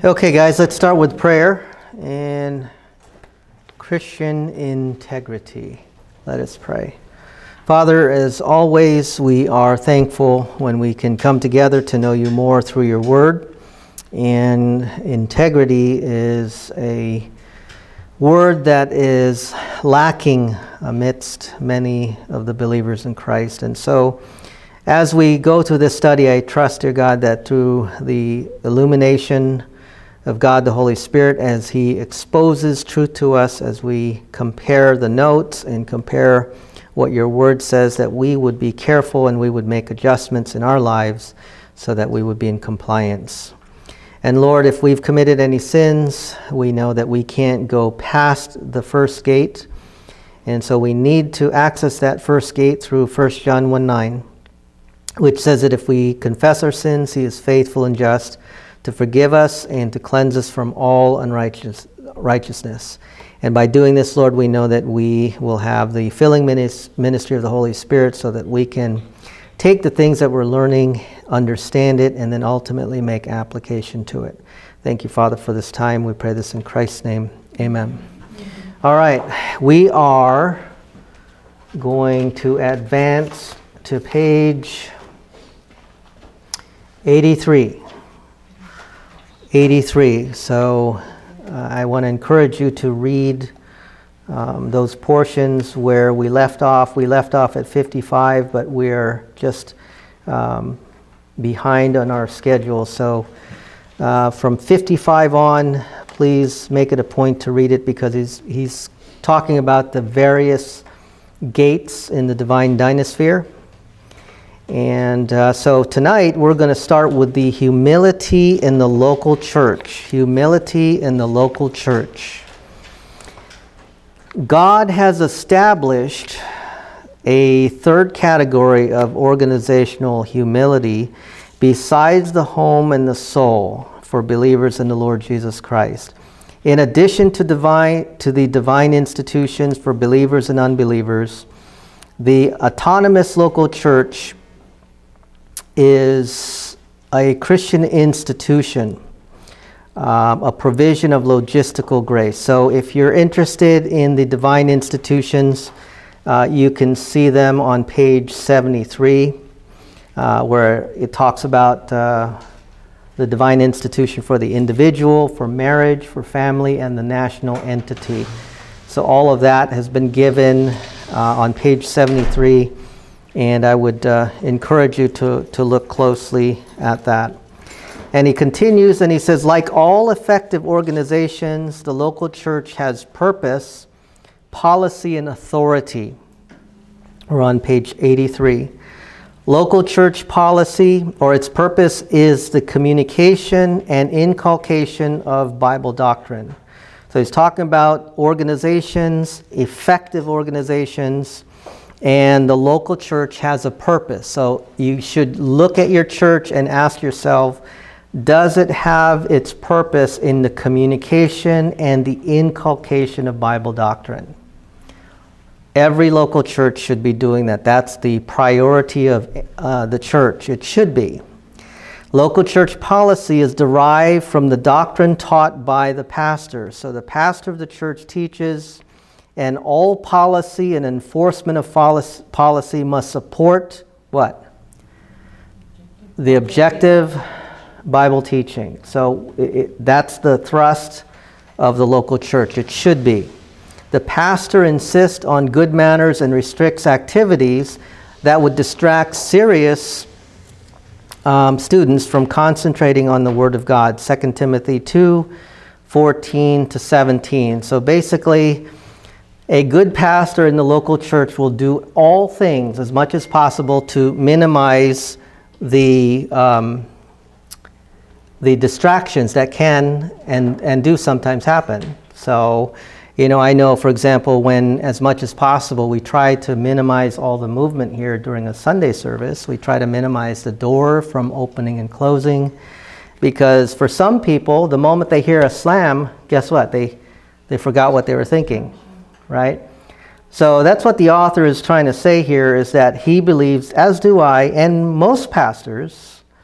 Okay, guys, let's start with prayer and Christian integrity. Let us pray. Father, as always, we are thankful when we can come together to know you more through your word. And integrity is a word that is lacking amidst many of the believers in Christ. And so, as we go through this study, I trust, dear God, that through the illumination of God the Holy Spirit, as He exposes truth to us, as we compare the notes and compare what your word says, that we would be careful and we would make adjustments in our lives so that we would be in compliance. And Lord, if we've committed any sins, we know that we can't go past the first gate. And so we need to access that first gate through 1 John 1:9, which says that if we confess our sins, He is faithful and just to forgive us and to cleanse us from all unrighteousness. And by doing this, Lord, we know that we will have the filling ministry of the Holy Spirit so that we can take the things that we're learning, understand it, and then ultimately make application to it. Thank you, Father, for this time. We pray this in Christ's name. Amen. All right, we are going to advance to page 83. 83. So I want to encourage you to read those portions where we left off. We left off at 55, but we're just behind on our schedule. So from 55 on, please make it a point to read it, because he's talking about the various gates in the divine dynasphere. And so tonight we're going to start with the humility in the local church. Humility in the local church. God has established a third category of organizational humility besides the home and the soul for believers in the Lord Jesus Christ. In addition to the divine institutions for believers and unbelievers, the autonomous local church is a Christian institution, a provision of logistical grace. So if you're interested in the divine institutions, you can see them on page 73, where it talks about the divine institution for the individual, for marriage, for family, and the national entity. So all of that has been given on page 73. And I would encourage you to look closely at that. And he continues and he says, like all effective organizations, the local church has purpose, policy, and authority. We're on page 83. Local church policy, or its purpose, is the communication and inculcation of Bible doctrine. So he's talking about organizations, effective organizations, and the local church has a purpose. So you should look at your church and ask yourself, does it have its purpose in the communication and the inculcation of Bible doctrine? Every local church should be doing that. That's the priority of the church. It should be. Local church policy is derived from the doctrine taught by the pastor. So the pastor of the church teaches, and all policy and enforcement of policy must support what? The objective Bible teaching. So that's the thrust of the local church. It should be. The pastor insists on good manners and restricts activities that would distract serious students from concentrating on the Word of God. 2 Timothy 2:14 to 17. So basically, a good pastor in the local church will do all things as much as possible to minimize the distractions that can and do sometimes happen. So, you know, I know, for example, when as much as possible we try to minimize all the movement here during a Sunday service. We try to minimize the door from opening and closing, because for some people, the moment they hear a slam, guess what? They forgot what they were thinking. Right? So that's what the author is trying to say here, is that he believes, as do I, and most pastors,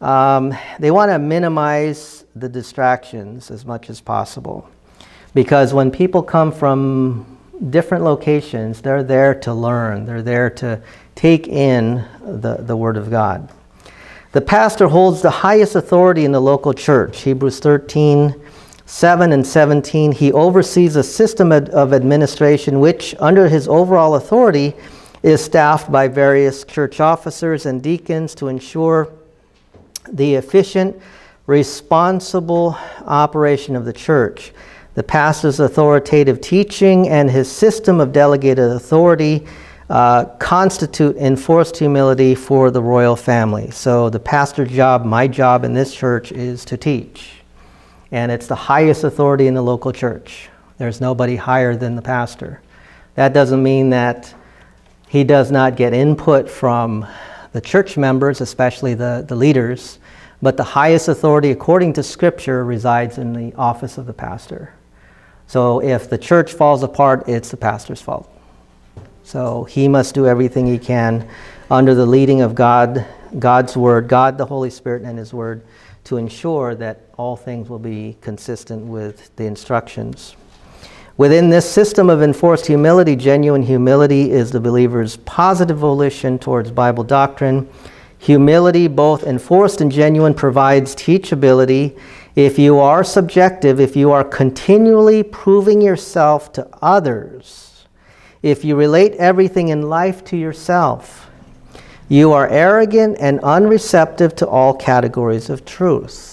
they want to minimize the distractions as much as possible. Because when people come from different locations, they're there to learn. They're there to take in the Word of God. The pastor holds the highest authority in the local church. Hebrews 13:7 and 17. He oversees a system of administration which, under his overall authority, is staffed by various church officers and deacons to ensure the efficient, responsible operation of the church. The pastor's authoritative teaching and his system of delegated authority constitute enforced humility for the royal family. So the pastor's job, my job in this church, is to teach. And it's the highest authority in the local church. There's nobody higher than the pastor. That doesn't mean that he does not get input from the church members, especially the leaders, but the highest authority according to Scripture resides in the office of the pastor. So if the church falls apart, it's the pastor's fault. So he must do everything he can under the leading of God, God's Word, God the Holy Spirit and His Word, to ensure that all things will be consistent with the instructions. Within this system of enforced humility, genuine humility is the believer's positive volition towards Bible doctrine. Humility, both enforced and genuine, provides teachability. If you are subjective, if you are continually proving yourself to others, if you relate everything in life to yourself, you are arrogant and unreceptive to all categories of truth.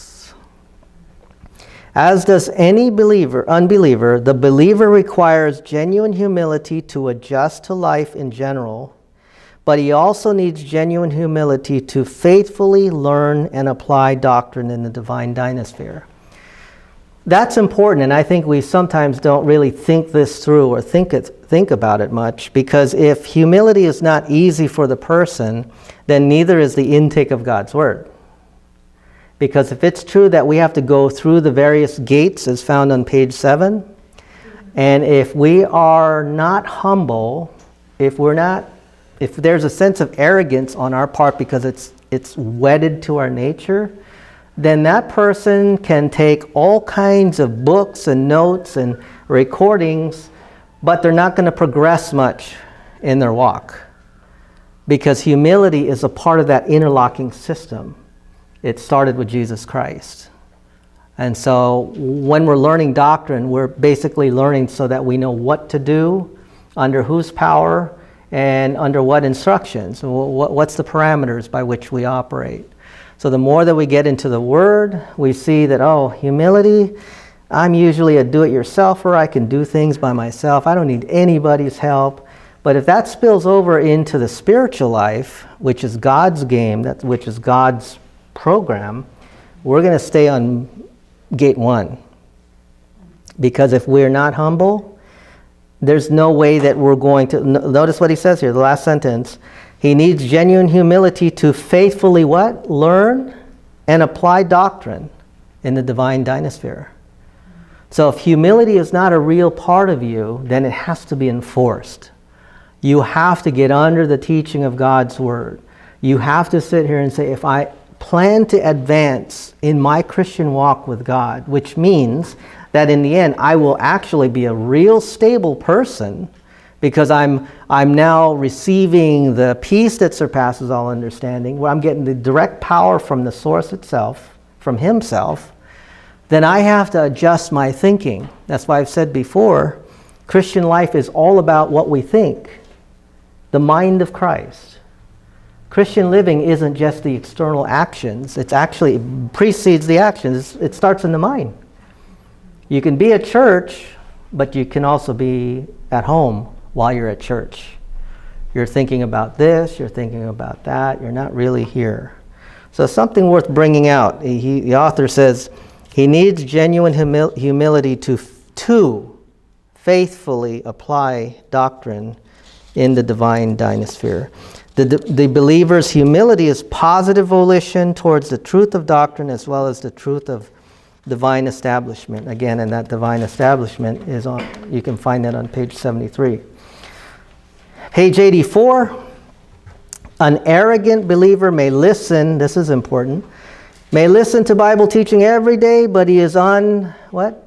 As does any unbeliever, the believer requires genuine humility to adjust to life in general, but he also needs genuine humility to faithfully learn and apply doctrine in the divine dynasphere. That's important, and I think we sometimes don't really think this through or think about it much, because if humility is not easy for the person, then neither is the intake of God's Word. Because if it's true that we have to go through the various gates as found on page 7, and if we are not humble, if there's a sense of arrogance on our part because it's wedded to our nature, then that person can take all kinds of books and notes and recordings, but they're not going to progress much in their walk. Because humility is a part of that interlocking system. It started with Jesus Christ. And so when we're learning doctrine, we're basically learning so that we know what to do, under whose power, and under what instructions. What's the parameters by which we operate? So the more that we get into the Word, we see that, oh, humility, I'm usually a do-it-yourselfer. I can do things by myself. I don't need anybody's help. But if that spills over into the spiritual life, which is God's game, which is God's program, we're going to stay on gate 1. Because if we're not humble, there's no way that we're going to... Notice what he says here, the last sentence. He needs genuine humility to faithfully what? Learn and apply doctrine in the divine dynasphere. So if humility is not a real part of you, then it has to be enforced. You have to get under the teaching of God's Word. You have to sit here and say, if I plan to advance in my Christian walk with God, which means that in the end I will actually be a real stable person, because I'm now receiving the peace that surpasses all understanding, where I'm getting the direct power from the source itself, from Himself, then I have to adjust my thinking. That's why I've said before, Christian life is all about what we think, the mind of Christ. Christian living isn't just the external actions. It actually precedes the actions. It starts in the mind. You can be at church, but you can also be at home while you're at church. You're thinking about this, you're thinking about that, you're not really here. So something worth bringing out. The author says, he needs genuine humility to faithfully apply doctrine in the divine dynasphere. The believer's humility is positive volition towards the truth of doctrine as well as the truth of divine establishment. Again, and that divine establishment is on, you can find that on page 73. Page 84, an arrogant believer may listen, this is important, May listen to Bible teaching every day, but he is what?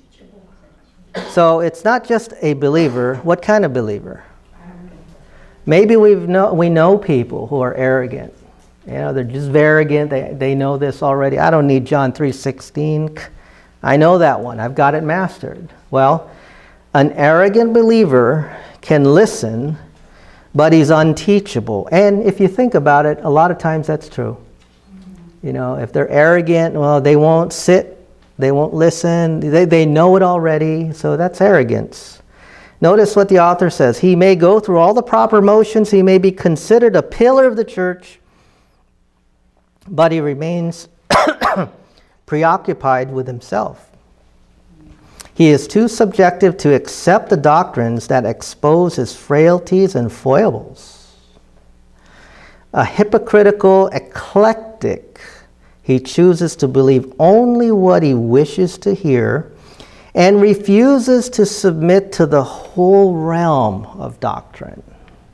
So it's not just a believer. What kind of believer? Maybe we know people who are arrogant. You know, they're just arrogant. They know this already. I don't need John 3:16. I know that one. I've got it mastered. Well, an arrogant believer can listen, but he's unteachable. And if you think about it, a lot of times that's true. You know, if they're arrogant, well, they won't sit, they won't listen, they know it already, so that's arrogance. Notice what the author says. He may go through all the proper motions, he may be considered a pillar of the church, but he remains preoccupied with himself. He is too subjective to accept the doctrines that expose his frailties and foibles. A hypocritical eclectic, he chooses to believe only what he wishes to hear and refuses to submit to the whole realm of doctrine.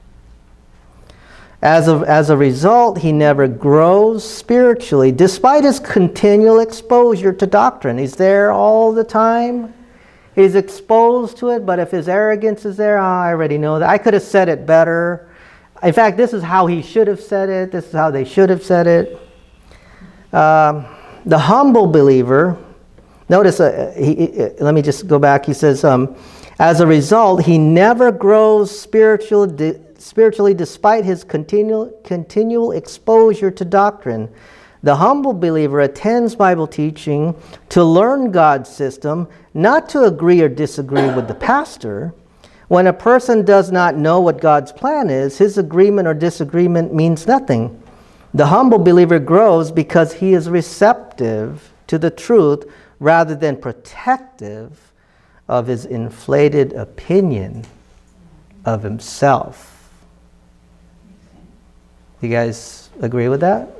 As a result, he never grows spiritually, despite his continual exposure to doctrine. He's there all the time. He's exposed to it, but if his arrogance is there, I already know that. I could have said it better. In fact, this is how he should have said it. This is how they should have said it. The humble believer, notice, let me just go back. He says, as a result, he never grows spiritually despite his continual exposure to doctrine. The humble believer attends Bible teaching to learn God's system, not to agree or disagree with the pastor. When a person does not know what God's plan is, his agreement or disagreement means nothing. The humble believer grows because he is receptive to the truth rather than protective of his inflated opinion of himself. You guys agree with that?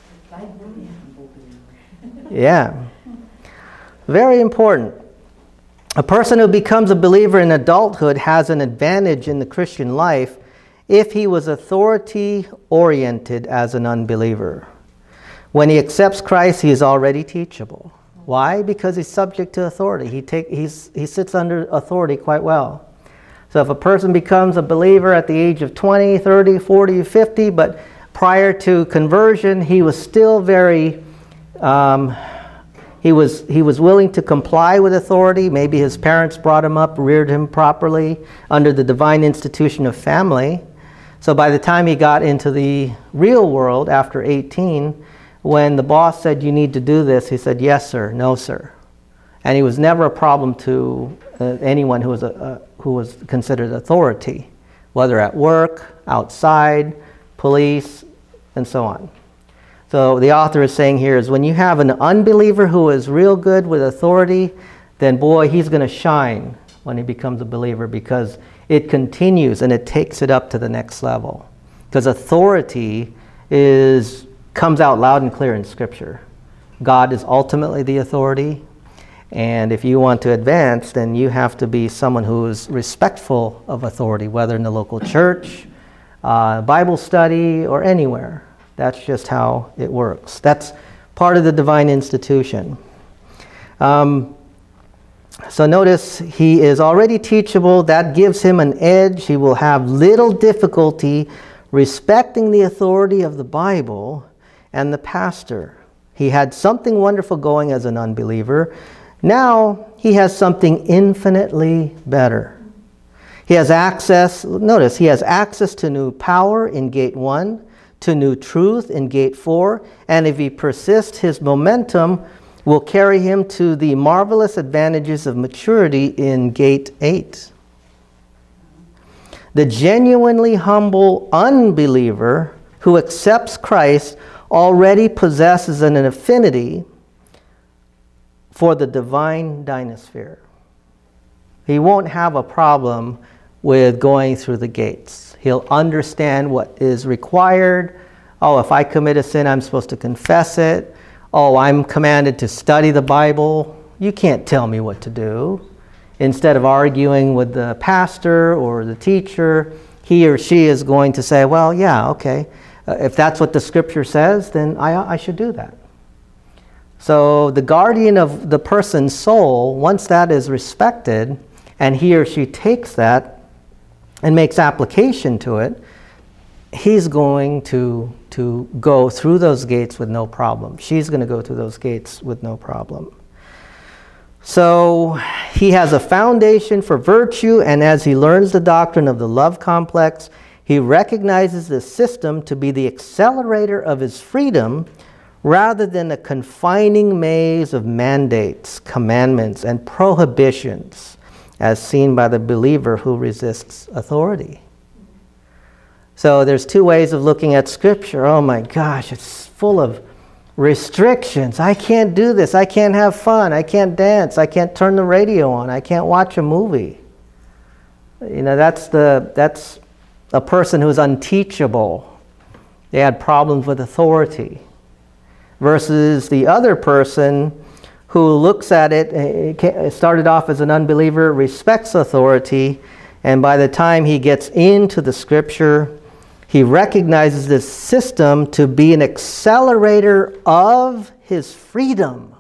Yeah. Very important. A person who becomes a believer in adulthood has an advantage in the Christian life if he was authority-oriented as an unbeliever. When he accepts Christ, he is already teachable. Why? Because he's subject to authority. He sits under authority quite well. So if a person becomes a believer at the age of 20, 30, 40, 50, but prior to conversion, he was still very, he was willing to comply with authority. Maybe his parents brought him up, reared him properly under the divine institution of family. So by the time he got into the real world after 18, when the boss said, you need to do this, he said, yes, sir, no, sir. And he was never a problem to anyone who was considered authority, whether at work, outside, police, and so on. So the author is saying here is when you have an unbeliever who is real good with authority, then boy, he's going to shine when he becomes a believer, because it continues and it takes it up to the next level. Because authority comes out loud and clear in Scripture. God is ultimately the authority, and if you want to advance, then you have to be someone who is respectful of authority, whether in the local church, Bible study, or anywhere. That's just how it works. That's part of the divine institution. So notice, he is already teachable. That gives him an edge. He will have little difficulty respecting the authority of the Bible and the pastor. He had something wonderful going as an unbeliever. Now he has something infinitely better. He has access, notice, he has access to new power in gate 1, to new truth in gate 4, and if he persists, his momentum will carry him to the marvelous advantages of maturity in gate 8. The genuinely humble unbeliever who accepts Christ already possesses an affinity for the divine dynasphere. He won't have a problem with going through the gates. He'll understand what is required. Oh, if I commit a sin, I'm supposed to confess it. Oh, I'm commanded to study the Bible. You can't tell me what to do. Instead of arguing with the pastor or the teacher, he or she is going to say, well, yeah, okay. If that's what the Scripture says, then I should do that. So the guardian of the person's soul, once that is respected, and he or she takes that and makes application to it, he's going to go through those gates with no problem. She's going to go through those gates with no problem. So he has a foundation for virtue, and as he learns the doctrine of the love complex, he recognizes the system to be the accelerator of his freedom rather than a confining maze of mandates, commandments, and prohibitions, as seen by the believer who resists authority. So there's two ways of looking at Scripture. Oh my gosh, it's full of restrictions. I can't do this. I can't have fun. I can't dance. I can't turn the radio on. I can't watch a movie. You know, that's a person who's unteachable. They had problems with authority. Versus the other person who looks at it, started off as an unbeliever, respects authority, and by the time he gets into the Scripture, he recognizes this system to be an accelerator of his freedom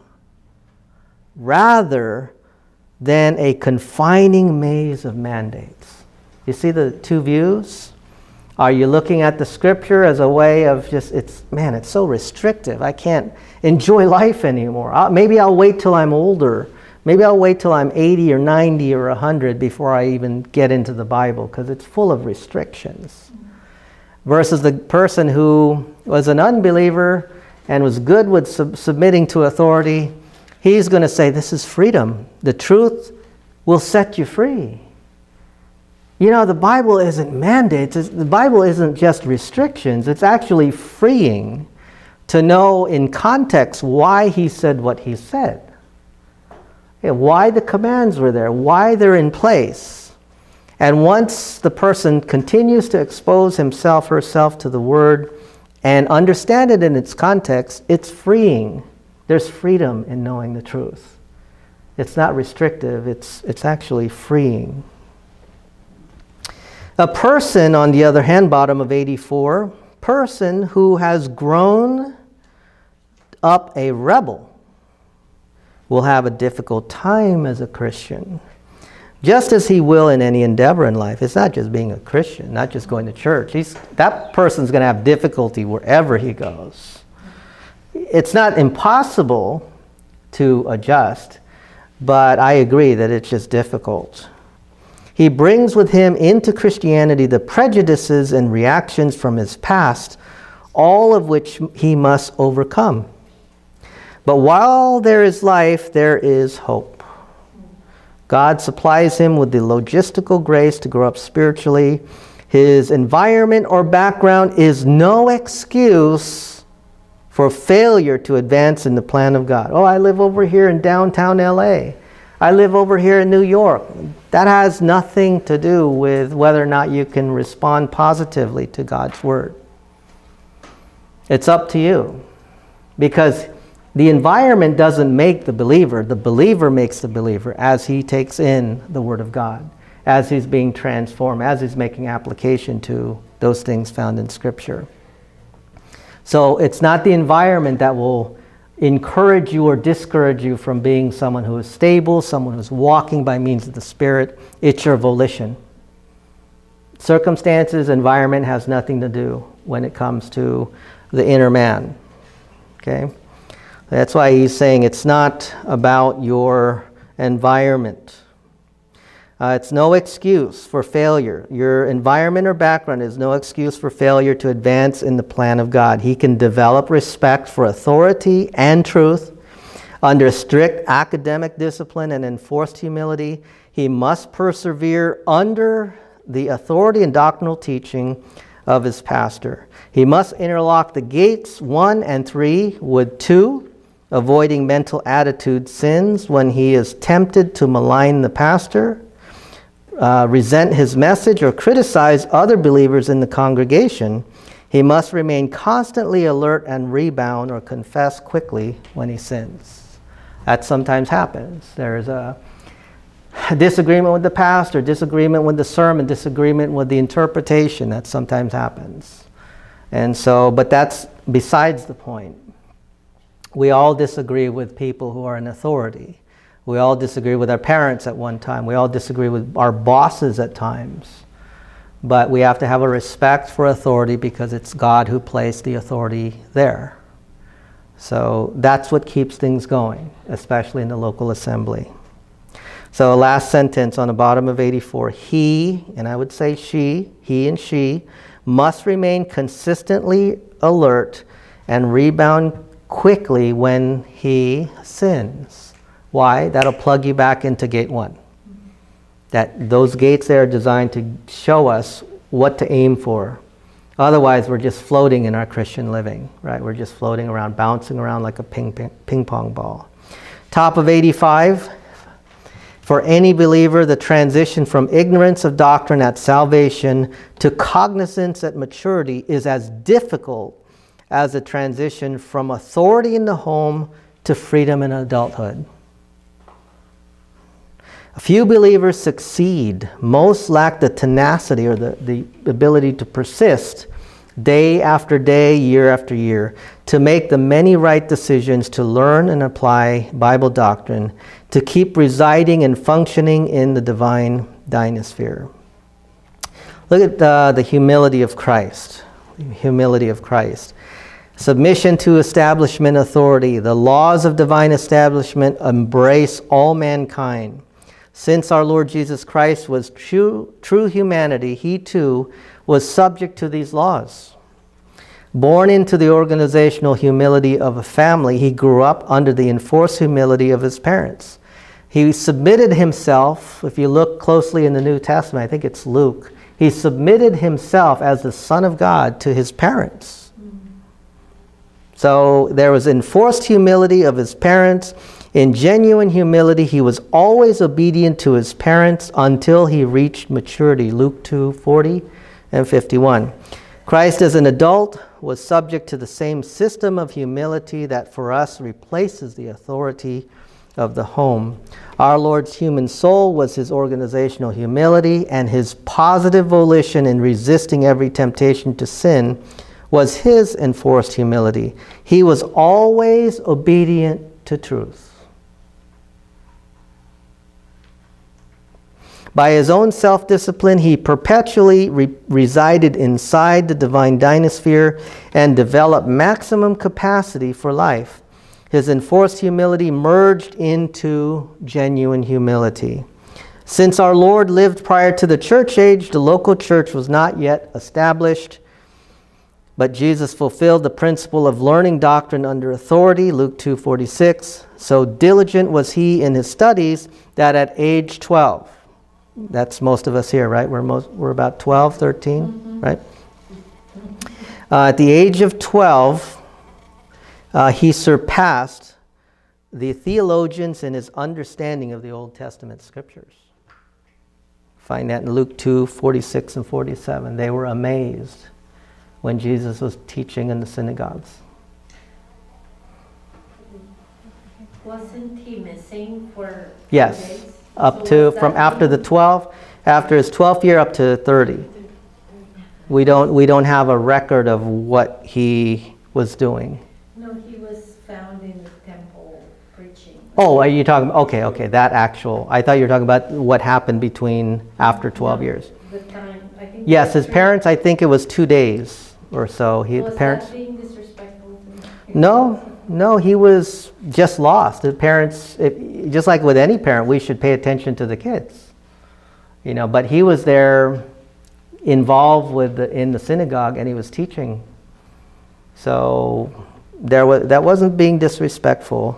rather than a confining maze of mandates. You see the two views? Are you looking at the Scripture as a way of just, it's so restrictive. I can't enjoy life anymore. Maybe I'll wait till I'm older. Maybe I'll wait till I'm 80 or 90 or 100 before I even get into the Bible, because it's full of restrictions. Versus the person who was an unbeliever and was good with submitting to authority, he's going to say, this is freedom. The truth will set you free. You know, the Bible isn't mandates. The Bible isn't just restrictions. It's actually freeing to know in context why he said what he said. Why the commands were there, why they're in place. And once the person continues to expose himself, herself to the Word and understand it in its context, it's freeing. There's freedom in knowing the truth. It's not restrictive, it's actually freeing. A person, on the other hand, bottom of 84, person who has grown up a rebel will have a difficult time as a Christian, just as he will in any endeavor in life. It's not just being a Christian, not just going to church. That person's going to have difficulty wherever he goes. It's not impossible to adjust, but I agree that it's just difficult. He brings with him into Christianity the prejudices and reactions from his past, all of which he must overcome. But while there is life, there is hope. God supplies him with the logistical grace to grow up spiritually. His environment or background is no excuse for failure to advance in the plan of God. Oh, I live over here in downtown LA. I live over here in New York. That has nothing to do with whether or not you can respond positively to God's Word. It's up to you. Because the environment doesn't make the believer makes the believer as he takes in the Word of God, as he's being transformed, as he's making application to those things found in Scripture. So it's not the environment that will encourage you or discourage you from being someone who is stable, someone who's walking by means of the Spirit. It's your volition. Circumstances, environment has nothing to do when it comes to the inner man. Okay? That's why he's saying it's not about your environment. It's no excuse for failure. Your environment or background is no excuse for failure to advance in the plan of God. He can develop respect for authority and truth under strict academic discipline and enforced humility. He must persevere under the authority and doctrinal teaching of his pastor. He must interlock the gates 1 and 3 with 2, avoiding mental attitude sins when he is tempted to malign the pastor, resent his message, or criticize other believers in the congregation. He must remain constantly alert and rebound or confess quickly when he sins. That sometimes happens. There's a disagreement with the pastor, disagreement with the sermon, disagreement with the interpretation. That sometimes happens. And so, but that's besides the point. We all disagree with people who are in authority. We all disagree with our parents at one time. We all disagree with our bosses at times. But we have to have a respect for authority because it's God who placed the authority there. So that's what keeps things going, especially in the local assembly. So last sentence on the bottom of 84. He, and I would say she, he and she, must remain consistently alert and rebound quickly when he sins. Why? That'll plug you back into gate 1. Those gates there are designed to show us what to aim for. Otherwise, we're just floating in our Christian living, right? We're just floating around, bouncing around like a ping pong ball. Top of 85. For any believer, the transition from ignorance of doctrine at salvation to cognizance at maturity is as difficult as the transition from authority in the home to freedom in adulthood. A few believers succeed. Most lack the tenacity or the ability to persist day after day, year after year, to make the many right decisions, to learn and apply Bible doctrine, to keep residing and functioning in the divine dynasphere. Look at the humility of Christ. Humility of Christ. Submission to establishment authority. The laws of divine establishment embrace all mankind. Since our Lord Jesus Christ was true humanity, he too was subject to these laws. Born into the organizational humility of a family, he grew up under the enforced humility of his parents. He submitted himself, if you look closely in the New Testament, I think it's Luke, he submitted himself as the Son of God to his parents. So there was enforced humility of his parents. In genuine humility, he was always obedient to his parents until he reached maturity. Luke 2:40 and 51. Christ as an adult was subject to the same system of humility that for us replaces the authority of the home. Our Lord's human soul was his organizational humility, and his positive volition in resisting every temptation to sin was his enforced humility. He was always obedient to truth. By his own self-discipline, he perpetually resided inside the divine dynasphere and developed maximum capacity for life. His enforced humility merged into genuine humility. Since our Lord lived prior to the church age, the local church was not yet established, but Jesus fulfilled the principle of learning doctrine under authority, Luke 2:46. So diligent was he in his studies that at age 12, that's most of us here, right? We're about 12, 13, right? At the age of 12, he surpassed the theologians in his understanding of the Old Testament scriptures. Find that in Luke 2:46 and 47. They were amazed when Jesus was teaching in the synagogues. Wasn't he missing for Yes. days? Up So to, from after the 12, after his 12th year up to 30. We don't have a record of what he was doing. No, he was found in the temple preaching. Oh, are you talking, okay, that actual, I thought you were talking about what happened between after 12 years. The time, I think. Yes, his parents, I think it was 2 days or so. The parents. Was that being disrespectful to him? No, he was just lost. The parents, just like with any parent, we should pay attention to the kids. You know, but he was there involved in the synagogue, and he was teaching. So that wasn't being disrespectful.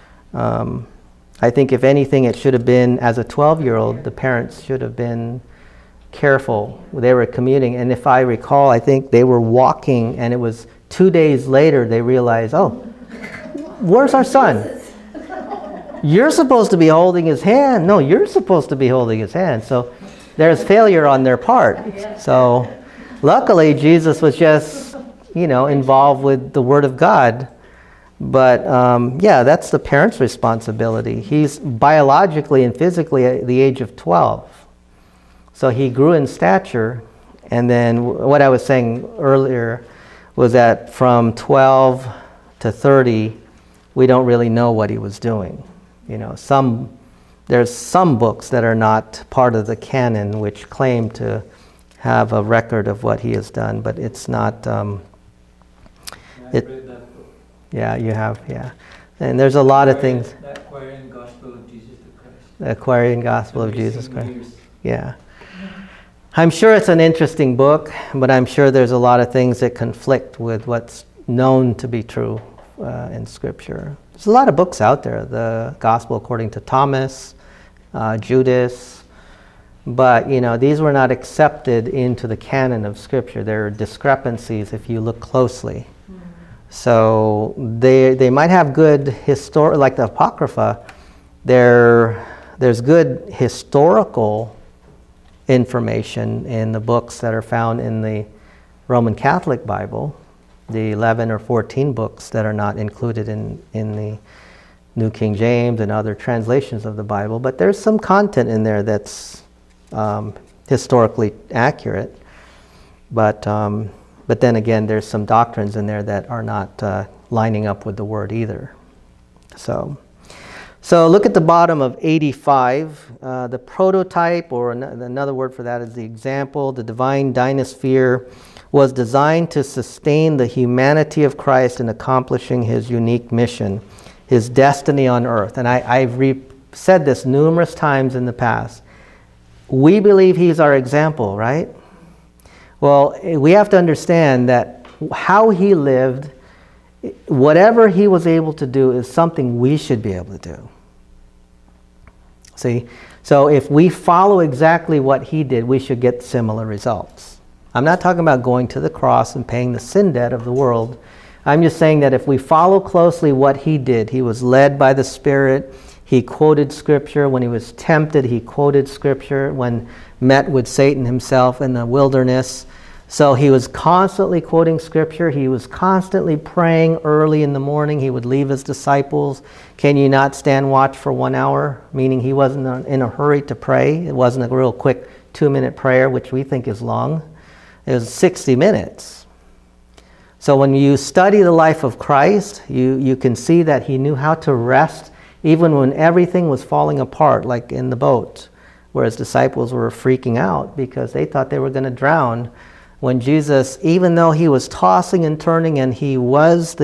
I think if anything, it should have been, as a 12-year-old, the parents should have been careful. They were commuting, and if I recall, I think they were walking, and it was 2 days later they realized, oh, where's our son? You're supposed to be holding his hand. No, you're supposed to be holding his hand. So there's failure on their part. So luckily, Jesus was just, involved with the Word of God. But yeah, that's the parent's responsibility. He's biologically and physically at the age of 12. So he grew in stature. And then what I was saying earlier was that from 12 to 30, we don't really know what he was doing. You know, there's some books that are not part of the canon which claim to have a record of what he has done, but it's not. I've read that book. Yeah, you have, yeah. And there's a lot of things. The Aquarian Gospel of Jesus Christ. The Aquarian Gospel of Jesus Christ. Years. Yeah. I'm sure it's an interesting book, but I'm sure there's a lot of things that conflict with what's known to be true in Scripture. There's a lot of books out there, the Gospel according to Thomas, Judas, but you know, these were not accepted into the canon of Scripture. There are discrepancies if you look closely. So they might have good like the Apocrypha, there's good historical information in the books that are found in the Roman Catholic Bible, the 11 or 14 books that are not included in the New King James and other translations of the Bible, but there's some content in there that's historically accurate. But then again, there's some doctrines in there that are not lining up with the Word either. So look at the bottom of 85. The prototype, or another word for that is the example, the divine dynasphere was designed to sustain the humanity of Christ in accomplishing his unique mission, his destiny on earth. And I've said this numerous times in the past. We believe he's our example, right? Well, we have to understand that how he lived, whatever he was able to do is something we should be able to do. See? So if we follow exactly what he did, we should get similar results. I'm not talking about going to the cross and paying the sin debt of the world. I'm just saying that if we follow closely what he did, he was led by the Spirit, he quoted Scripture. When he was tempted, he quoted Scripture. When met with Satan himself in the wilderness, so he was constantly quoting Scripture. He was constantly praying early in the morning. He would leave his disciples. Can you not stand watch for 1 hour? Meaning he wasn't in a hurry to pray. It wasn't a real quick 2-minute prayer, which we think is long. It was 60 minutes. So when you study the life of Christ, you can see that he knew how to rest even when everything was falling apart, like in the boat, where his disciples were freaking out because they thought they were going to drown. When Jesus, even though he was tossing and turning and he was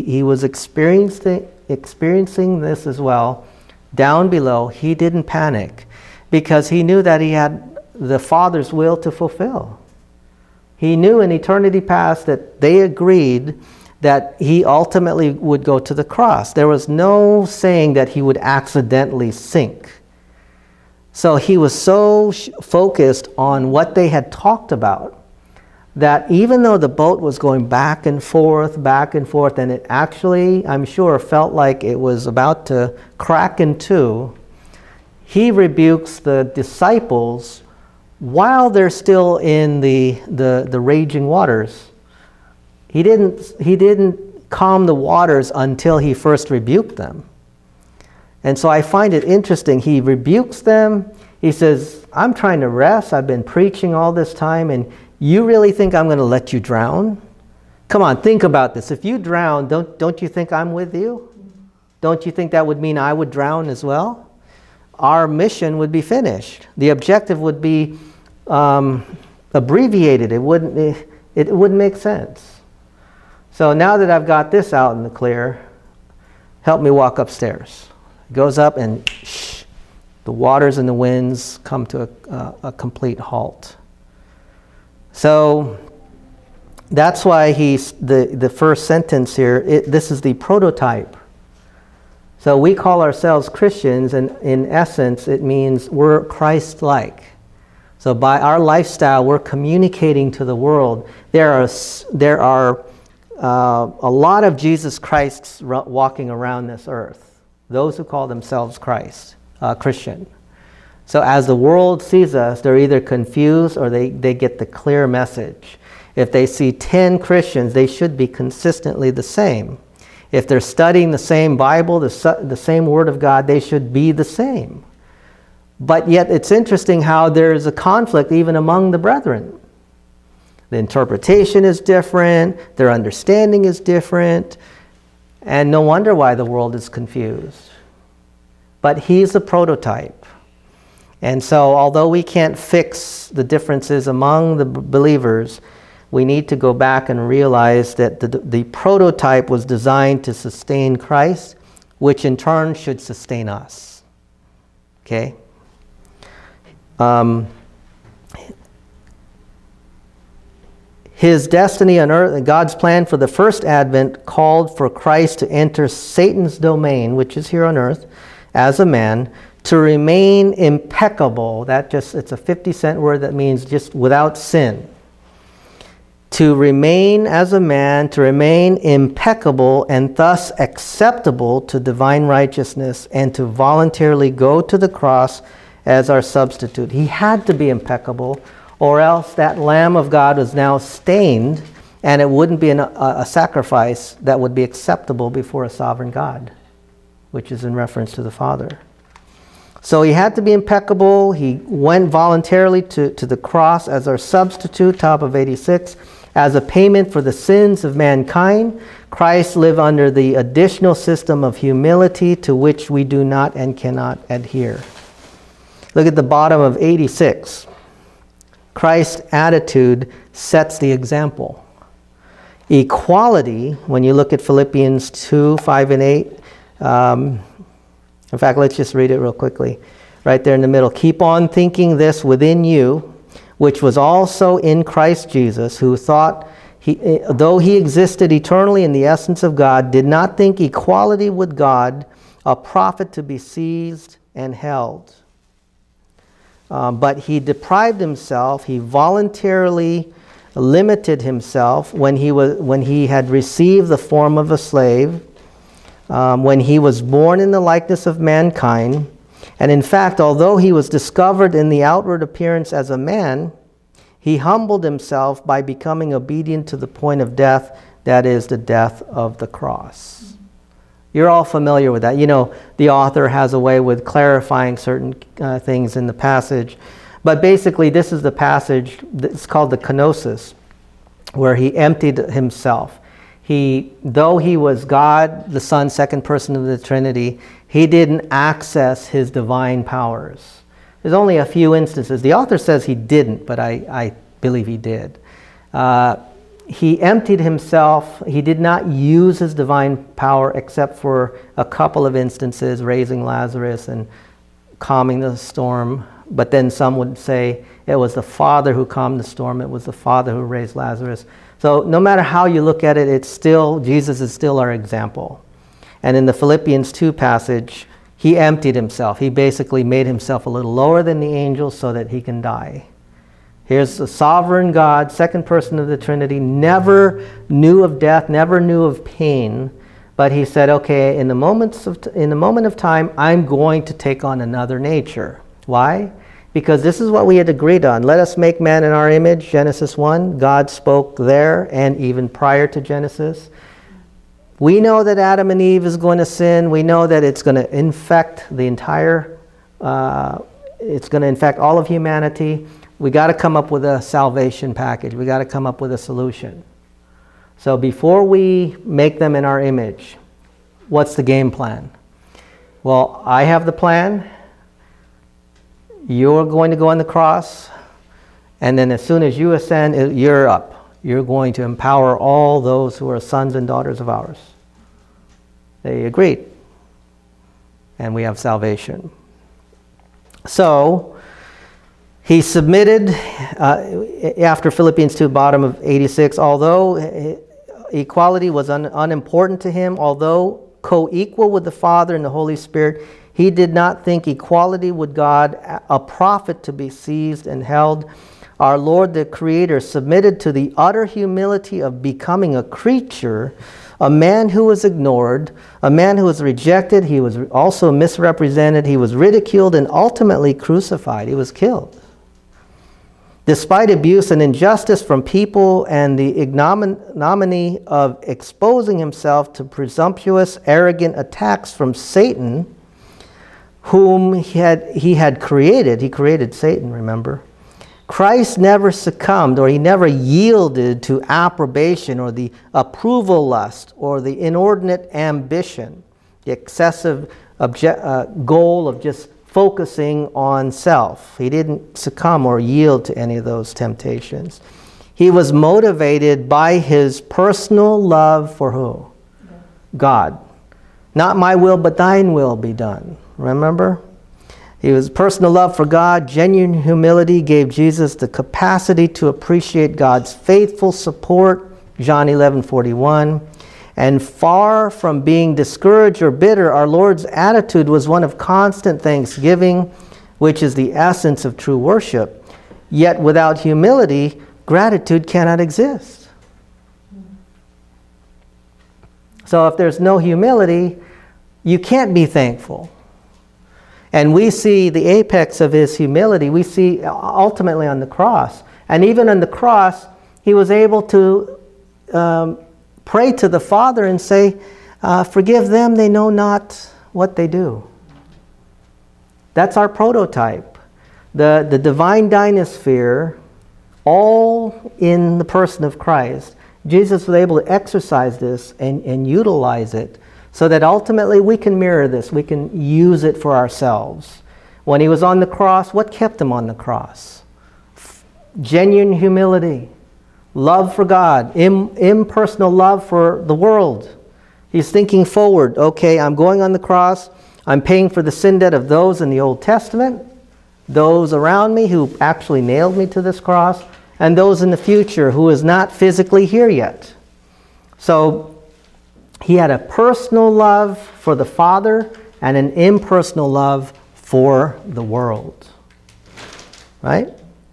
experiencing this as well, down below, he didn't panic because he knew that he had the Father's will to fulfill. He knew in eternity past that they agreed that he ultimately would go to the cross. There was no saying that he would accidentally sink. So he was so focused on what they had talked about that even though the boat was going back and forth, and it actually, I'm sure, felt like it was about to crack in two, he rebukes the disciples while they're still in the raging waters. He didn't calm the waters until he first rebuked them. And so I find it interesting. He rebukes them. He says, I'm trying to rest. I've been preaching all this time, and you really think I'm going to let you drown? Come on, think about this. If you drown, don't you think I'm with you? Don't you think that would mean I would drown as well? Our mission would be finished. The objective would be abbreviated. It wouldn't make sense. So now that I've got this out in the clear, help me walk upstairs. He goes up and the waters and the winds come to a complete halt. So that's why the first sentence here, this is the prototype. So we call ourselves Christians, and in essence it means we're Christ-like. So by our lifestyle, we're communicating to the world. There are a lot of Jesus Christs walking around this earth, those who call themselves Christian. So as the world sees us, they're either confused or they get the clear message. If they see 10 Christians, they should be consistently the same. If they're studying the same Bible, the same Word of God, they should be the same. But yet it's interesting how there's a conflict even among the brethren. The interpretation is different, their understanding is different. And no wonder why the world is confused. But he's a prototype. And so although we can't fix the differences among the believers, we need to go back and realize that the prototype was designed to sustain Christ, which in turn should sustain us. Okay? His destiny on earth, God's plan for the first advent called for Christ to enter Satan's domain, which is here on earth, as a man, to remain impeccable. It's a 50-cent word that means just without sin. To remain as a man, to remain impeccable and thus acceptable to divine righteousness, and to voluntarily go to the cross as our substitute. He had to be impeccable, or else that Lamb of God was now stained, and it wouldn't be a sacrifice that would be acceptable before a sovereign God, which is in reference to the Father. So he had to be impeccable. He went voluntarily to the cross as our substitute, top of 86, as a payment for the sins of mankind. Christ lived under the additional system of humility to which we do not and cannot adhere. Look at the bottom of 86. Christ's attitude sets the example. Equality, when you look at Philippians 2, 5, and 8, in fact, let's just read it real quickly. Right there in the middle. Keep on thinking this within you, which was also in Christ Jesus, who thought, though he existed eternally in the essence of God, did not think equality with God a profit to be seized and held. But he deprived himself, he voluntarily limited himself when he had received the form of a slave, when he was born in the likeness of mankind. And in fact, although he was discovered in the outward appearance as a man, he humbled himself by becoming obedient to the point of death, that is, the death of the cross. You're all familiar with that. You know, the author has a way with clarifying certain things in the passage. But basically, this is the passage, it's called the kenosis, where he emptied himself. Though he was God, the Son, second person of the Trinity, he didn't access his divine powers. There's only a few instances. The author says he didn't, but I believe he did. He emptied himself. He did not use his divine power except for a couple of instances, raising Lazarus and calming the storm. But then some would say it was the Father who calmed the storm. It was the Father who raised Lazarus. So no matter how you look at it, it's still, Jesus is still our example. And in the Philippians 2 passage, he emptied himself. He basically made himself a little lower than the angels so that he can die. Here's the sovereign God, second person of the Trinity, never knew of death, never knew of pain. But he said, okay, in the moment of time, I'm going to take on another nature. Why? Because this is what we had agreed on. Let us make man in our image, Genesis 1. God spoke there and even prior to Genesis. We know that Adam and Eve is going to sin. We know that it's going to infect the entire, it's going to infect all of humanity. We got to come up with a salvation package. We got to come up with a solution. So before we make them in our image, what's the game plan? Well, I have the plan. You're going to go on the cross, and then as soon as you ascend, you're up. You're going to empower all those who are sons and daughters of ours. They agreed. And we have salvation. So, he submitted, after Philippians 2, bottom of 86, although equality was unimportant to him, although co-equal with the Father and the Holy Spirit, he did not think equality with God a profit to be seized and held. Our Lord the Creator submitted to the utter humility of becoming a creature, a man who was ignored, a man who was rejected. He was also misrepresented. He was ridiculed and ultimately crucified. He was killed. Despite abuse and injustice from people and the ignominy of exposing himself to presumptuous, arrogant attacks from Satan, whom he had created. He created Satan, remember? Christ never succumbed, or he never yielded to approbation or the approval lust or the inordinate ambition, the excessive goal of just focusing on self. He didn't succumb or yield to any of those temptations. He was motivated by his personal love for who? God. Not my will, but thine will be done. Remember? His personal love for God, genuine humility gave Jesus the capacity to appreciate God's faithful support, John 11:41. And far from being discouraged or bitter, our Lord's attitude was one of constant thanksgiving, which is the essence of true worship. Yet without humility, gratitude cannot exist. So if there's no humility, you can't be thankful. And we see the apex of his humility, we see ultimately on the cross. And even on the cross, he was able to pray to the Father and say, forgive them, they know not what they do. That's our prototype. The divine dynasphere, all in the person of Christ. Jesus was able to exercise this and utilize it so that ultimately we can mirror this. We can use it for ourselves. When he was on the cross, what kept him on the cross? Genuine humility. Love for God, impersonal love for the world. He's thinking forward. Okay, I'm going on the cross. I'm paying for the sin debt of those in the Old Testament, those around me who actually nailed me to this cross, and those in the future who is not physically here yet. So he had a personal love for the Father and an impersonal love for the world. Right?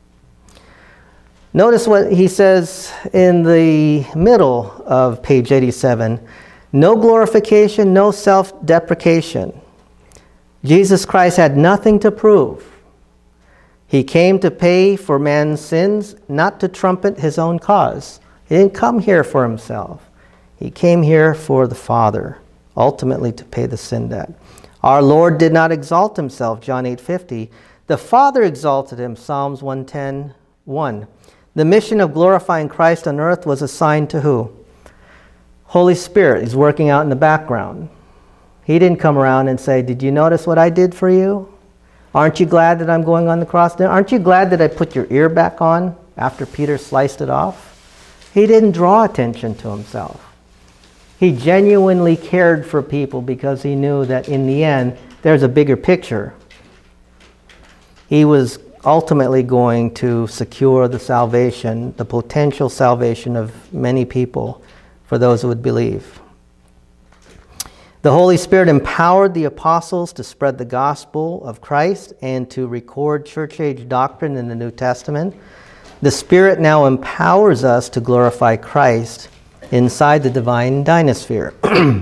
Notice what he says in the middle of page 87. No glorification, no self-deprecation. Jesus Christ had nothing to prove. He came to pay for man's sins, not to trumpet his own cause. He didn't come here for himself. He came here for the Father, ultimately to pay the sin debt. Our Lord did not exalt himself, John 8:50. The Father exalted him, Psalms 110:1. The mission of glorifying Christ on earth was assigned to who? Holy Spirit is working out in the background. He didn't come around and say, did you notice what I did for you? Aren't you glad that I'm going on the cross? Aren't you glad that I put your ear back on after Peter sliced it off? He didn't draw attention to himself. He genuinely cared for people because he knew that in the end, there's a bigger picture. He was ultimately going to secure the salvation, the potential salvation of many people for those who would believe. The Holy Spirit empowered the apostles to spread the gospel of Christ and to record church-age doctrine in the New Testament. The Spirit now empowers us to glorify Christ inside the divine dynasphere.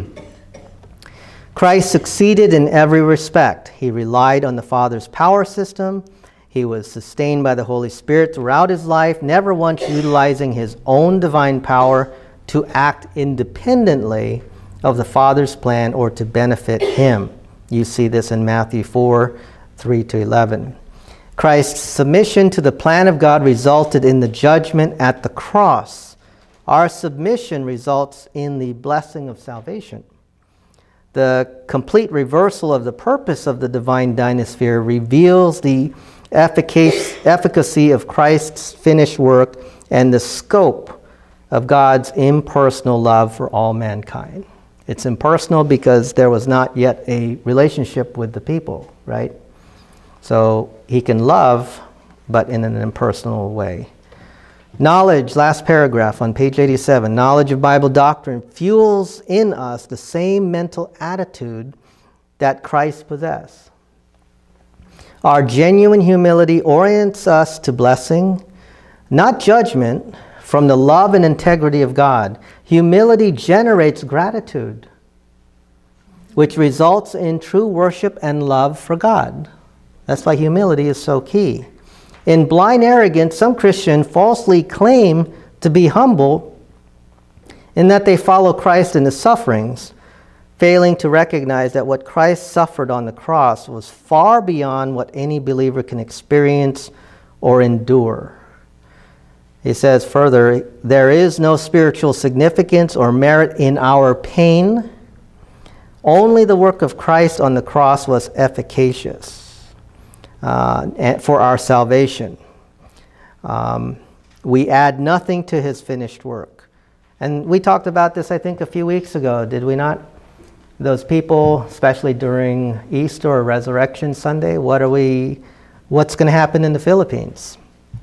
Christ succeeded in every respect. He relied on the Father's power system. He was sustained by the Holy Spirit throughout his life, never once utilizing his own divine power to act independently of the Father's plan or to benefit him. You see this in Matthew 4:3-11. Christ's submission to the plan of God resulted in the judgment at the cross. Our submission results in the blessing of salvation. The complete reversal of the purpose of the divine dynasphere reveals the efficacy of Christ's finished work and the scope of God's impersonal love for all mankind. It's impersonal because there was not yet a relationship with the people, right? So he can love, but in an impersonal way. Knowledge, last paragraph on page 87. Knowledge of Bible doctrine fuels in us the same mental attitude that Christ possessed. Our genuine humility orients us to blessing, not judgment, from the love and integrity of God. Humility generates gratitude, which results in true worship and love for God. That's why humility is so key. In blind arrogance, some Christians falsely claim to be humble in that they follow Christ in his sufferings, failing to recognize that what Christ suffered on the cross was far beyond what any believer can experience or endure. He says further, there is no spiritual significance or merit in our pain. Only the work of Christ on the cross was efficacious for our salvation. We add nothing to his finished work. And we talked about this, I think, a few weeks ago, did we not? Those people, especially during Easter or Resurrection Sunday, what's going to happen in the Philippines?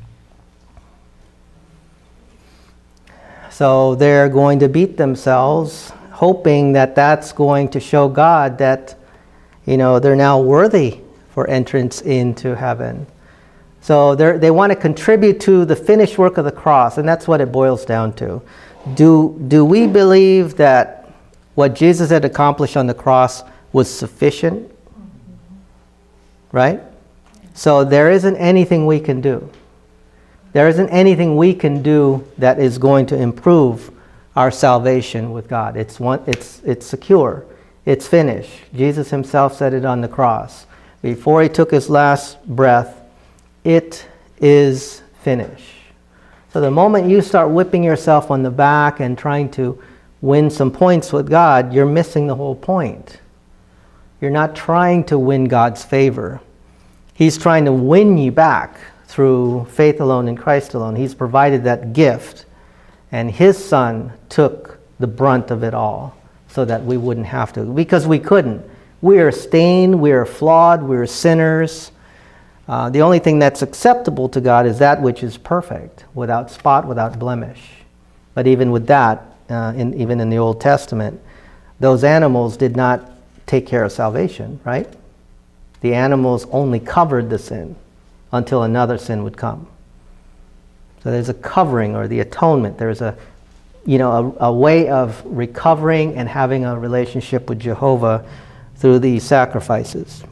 So they're going to beat themselves, hoping that that's going to show God that, they're now worthy for entrance into heaven. So they want to contribute to the finished work of the cross, and that's what it boils down to. Do we believe that what Jesus had accomplished on the cross was sufficient? Right? So there isn't anything we can do. There isn't anything we can do that is going to improve our salvation with God. It's secure. It's finished. Jesus himself said it on the cross. Before he took his last breath, it is finished. So the moment you start whipping yourself on the back and trying to win some points with God, you're missing the whole point. You're not trying to win God's favor. He's trying to win you back through faith alone in Christ alone. He's provided that gift, and his Son took the brunt of it all so that we wouldn't have to, because we couldn't. We are stained, we are flawed, we are sinners. The only thing that's acceptable to God is that which is perfect, without spot, without blemish. But even with that, even in the Old Testament, those animals did not take care of salvation, right? The animals only covered the sin until another sin would come. So there's a covering, or the atonement. There's a way of recovering and having a relationship with Jehovah through these sacrifices.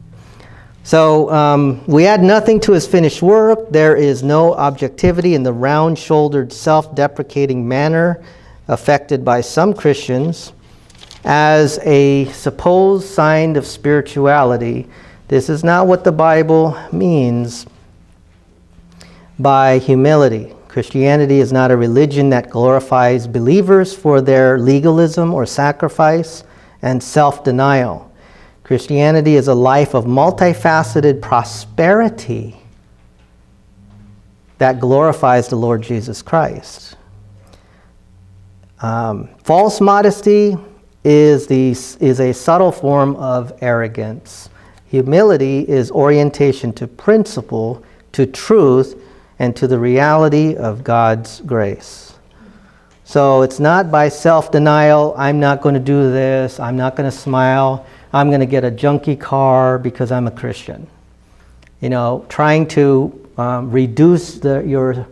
So we add nothing to his finished work. There is no objectivity in the round-shouldered, self-deprecating manner affected by some Christians as a supposed sign of spirituality. This is not what the Bible means by humility. Christianity is not a religion that glorifies believers for their legalism or sacrifice and self-denial. Christianity is a life of multifaceted prosperity that glorifies the Lord Jesus Christ. False modesty is a subtle form of arrogance. Humility is orientation to principle, to truth, and to the reality of God's grace. So it's not by self-denial, I'm not going to do this, I'm not going to smile, I'm going to get a junky car because I'm a Christian. Trying to reduce the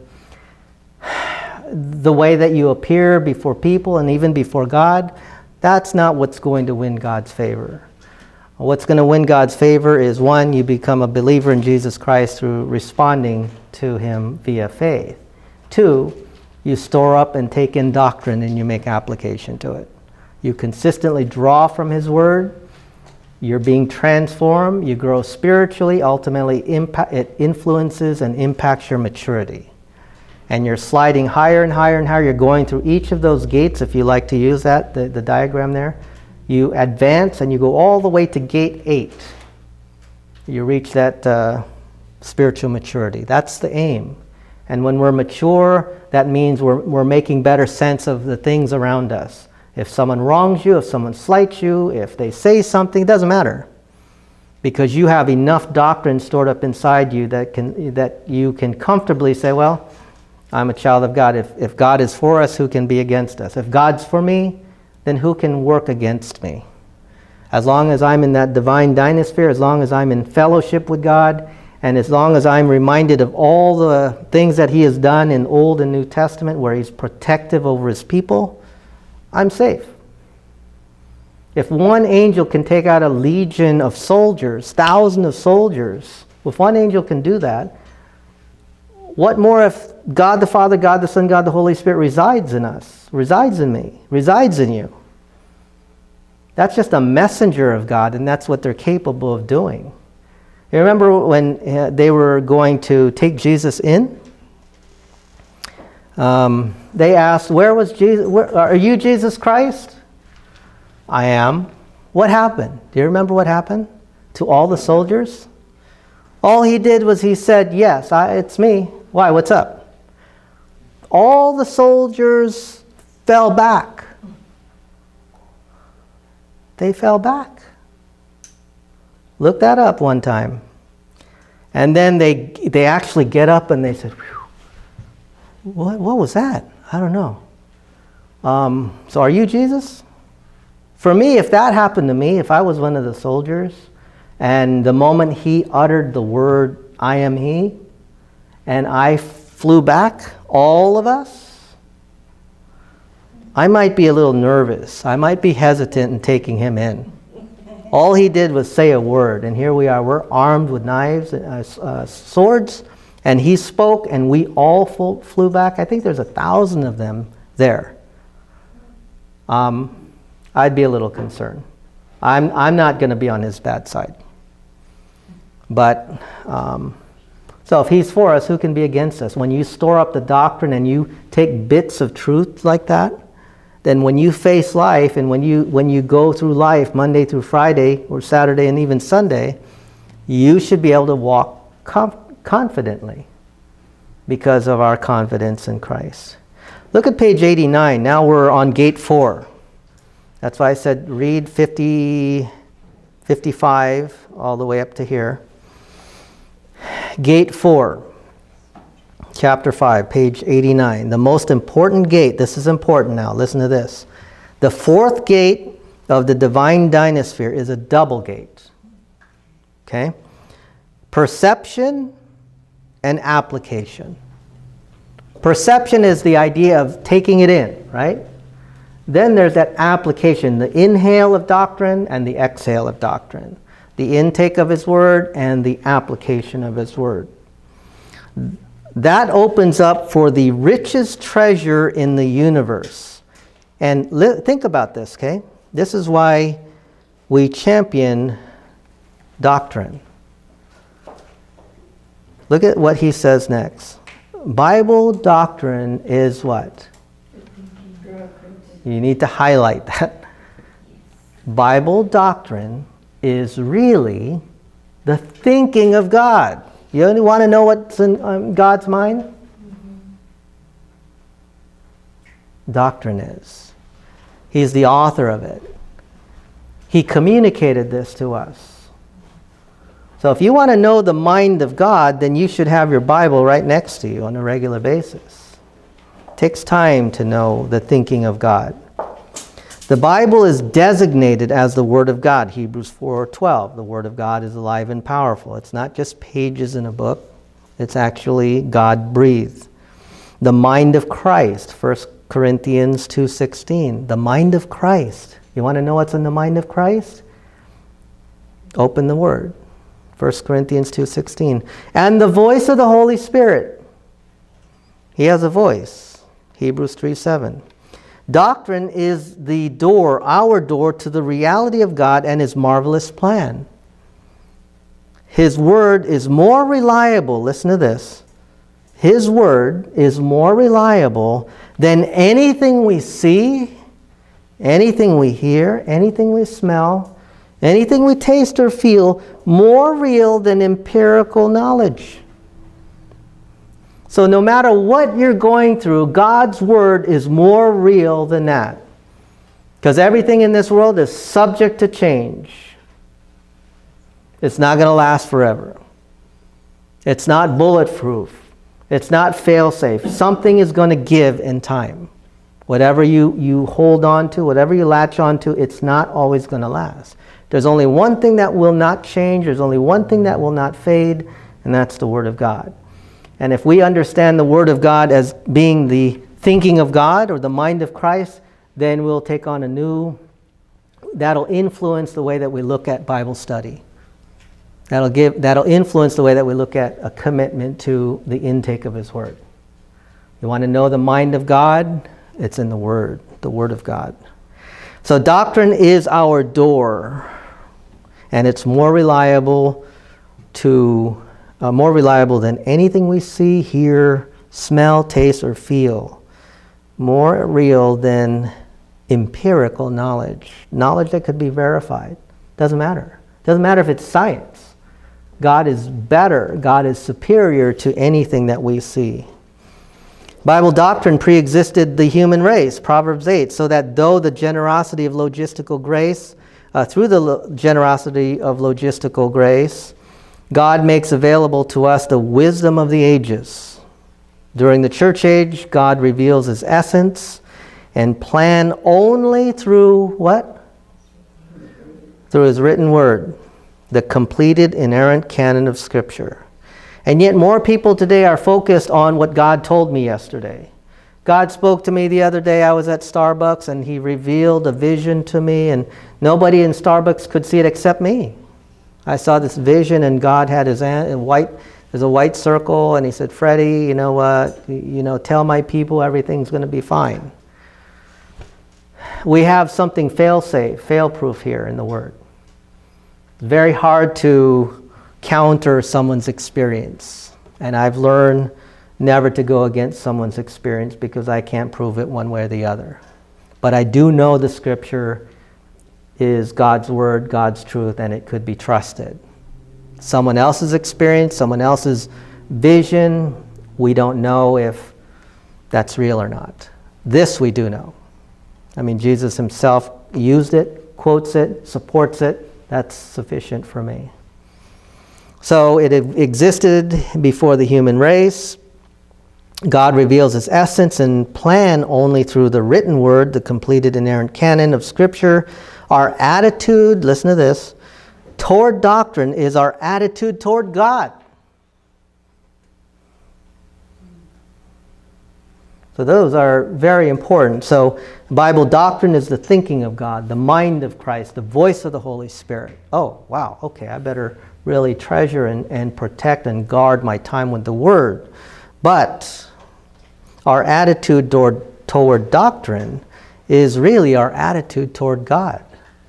way that you appear before people and even before God, that's not what's going to win God's favor. What's going to win God's favor is, one, you become a believer in Jesus Christ through responding to him via faith. Two, you store up and take in doctrine and you make application to it. You consistently draw from his word. You're being transformed. You grow spiritually. Ultimately, it influences and impacts your maturity. And you're sliding higher and higher and higher. You're going through each of those gates, if you like to use that, the diagram there. You advance and you go all the way to gate 8. You reach that spiritual maturity. That's the aim. And when we're mature, that means we're making better sense of the things around us. If someone wrongs you, if someone slights you, if they say something, it doesn't matter. Because you have enough doctrine stored up inside you that you can comfortably say, well, I'm a child of God. If God is for us, who can be against us? If God's for me, then who can work against me? As long as I'm in that divine dynasphere, as long as I'm in fellowship with God, and as long as I'm reminded of all the things that he has done in Old and New Testament where he's protective over his people, I'm safe. If one angel can take out a legion of soldiers, thousands of soldiers, if one angel can do that, what more if God the Father, God the Son, God the Holy Spirit resides in us, resides in me, resides in you? That's just a messenger of God, and that's what they're capable of doing. You remember when they were going to take Jesus in? They asked, "Where was Jesus? Are you Jesus Christ?" "I am." What happened? Do you remember what happened to all the soldiers? All he did was he said, "Yes, it's me." "Why? What's up?" All the soldiers fell back. They fell back. Look that up one time. And then they actually get up and they said, What was that? I don't know. So are you Jesus? For me, if that happened to me, if I was one of the soldiers, and the moment he uttered the word, "I am he," and I flew back, all of us, I might be a little nervous. I might be hesitant in taking him in. All he did was say a word, and here we are. We're armed with knives, swords, and he spoke, and we all flew back. I think there's 1,000 of them there. I'd be a little concerned. I'm not going to be on his bad side. But, so if he's for us, who can be against us? When you store up the doctrine and you take bits of truth like that, then when you face life and when you go through life Monday through Friday or Saturday and even Sunday, you should be able to walk confidently because of our confidence in Christ. Look at page 89. Now we're on gate 4. That's why I said read 50, 55 all the way up to here. Gate 4. Chapter 5, page 89. The most important gate, this is important now, listen to this. The fourth gate of the divine dynasphere is a double gate. Okay? Perception and application. Perception is the idea of taking it in, right? Then there's that application, the inhale of doctrine and the exhale of doctrine. The intake of his word and the application of his word. That opens up for the richest treasure in the universe. And think about this, okay? This is why we champion doctrine. Look at what he says next. Bible doctrine is what? You need to highlight that. Bible doctrine is really the thinking of God. You only want to know what's in God's mind? Doctrine is. He's the author of it. He communicated this to us. So if you want to know the mind of God, then you should have your Bible right next to you on a regular basis. It takes time to know the thinking of God. The Bible is designated as the Word of God. Hebrews 4:12. The Word of God is alive and powerful. It's not just pages in a book. It's actually God-breathed. The mind of Christ. 1 Corinthians 2:16. The mind of Christ. You want to know what's in the mind of Christ? Open the Word. 1 Corinthians 2:16. And the voice of the Holy Spirit. He has a voice. Hebrews 3:7. Doctrine is the door, our door to the reality of God and His marvelous plan. His Word is more reliable, listen to this, His Word is more reliable than anything we see, anything we hear, anything we smell, anything we taste or feel, more real than empirical knowledge. So no matter what you're going through, God's Word is more real than that. Because everything in this world is subject to change. It's not going to last forever. It's not bulletproof. It's not fail-safe. Something is going to give in time. Whatever you hold on to, whatever you latch on to, it's not always going to last. There's only one thing that will not change. There's only one thing that will not fade, and that's the Word of God. And if we understand the Word of God as being the thinking of God or the mind of Christ, then we'll take on a new, that'll influence the way that we look at Bible study. That'll influence the way that we look at a commitment to the intake of His Word. You want to know the mind of God? It's in the Word of God. So doctrine is our door, and it's more reliable, more reliable than anything we see, hear, smell, taste, or feel. More real than empirical knowledge. Knowledge that could be verified. Doesn't matter. Doesn't matter if it's science. God is better. God is superior to anything that we see. Bible doctrine pre-existed the human race, Proverbs 8, so that though the generosity of logistical grace, through the generosity of logistical grace, God makes available to us the wisdom of the ages. During the church age, God reveals His essence and plan only through what? Through His written word, the completed inerrant canon of Scripture. And yet more people today are focused on what God told me yesterday. God spoke to me the other day. I was at Starbucks and He revealed a vision to me, and nobody in Starbucks could see it except me. I saw this vision, and God had His white, there's a white circle, and He said, Freddie, you know what, tell my people everything's going to be fine. We have something fail-safe, fail-proof here in the Word. It's very hard to counter someone's experience. And I've learned never to go against someone's experience because I can't prove it one way or the other. But I do know the Scripture is God's Word, God's truth, and it could be trusted. Someone else's experience, someone else's vision, we don't know if that's real or not. This we do know. I mean, Jesus Himself used it, quotes it, supports it. That's sufficient for me. So it existed before the human race. God reveals His essence and plan only through the written word, the completed inerrant canon of Scripture. Our attitude, listen to this, toward doctrine is our attitude toward God. So those are very important. So Bible doctrine is the thinking of God, the mind of Christ, the voice of the Holy Spirit. Oh, wow, okay, I better really treasure and protect and guard my time with the Word. But our attitude toward doctrine is really our attitude toward God.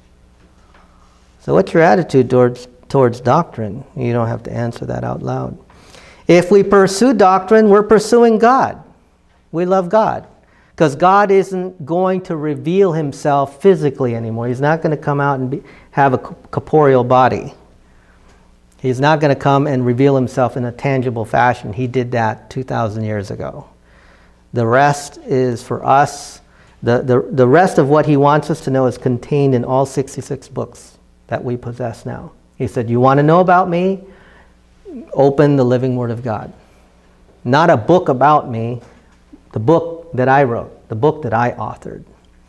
So what's your attitude towards doctrine? You don't have to answer that out loud. If we pursue doctrine, we're pursuing God. We love God. Because God isn't going to reveal Himself physically anymore. He's not going to come out and have a corporeal body. He's not going to come and reveal Himself in a tangible fashion. He did that 2,000 years ago. The rest is for us. The rest of what He wants us to know is contained in all 66 books that we possess now. He said, you want to know about me? Open the living Word of God. Not a book about me, the book that I wrote, the book that I authored.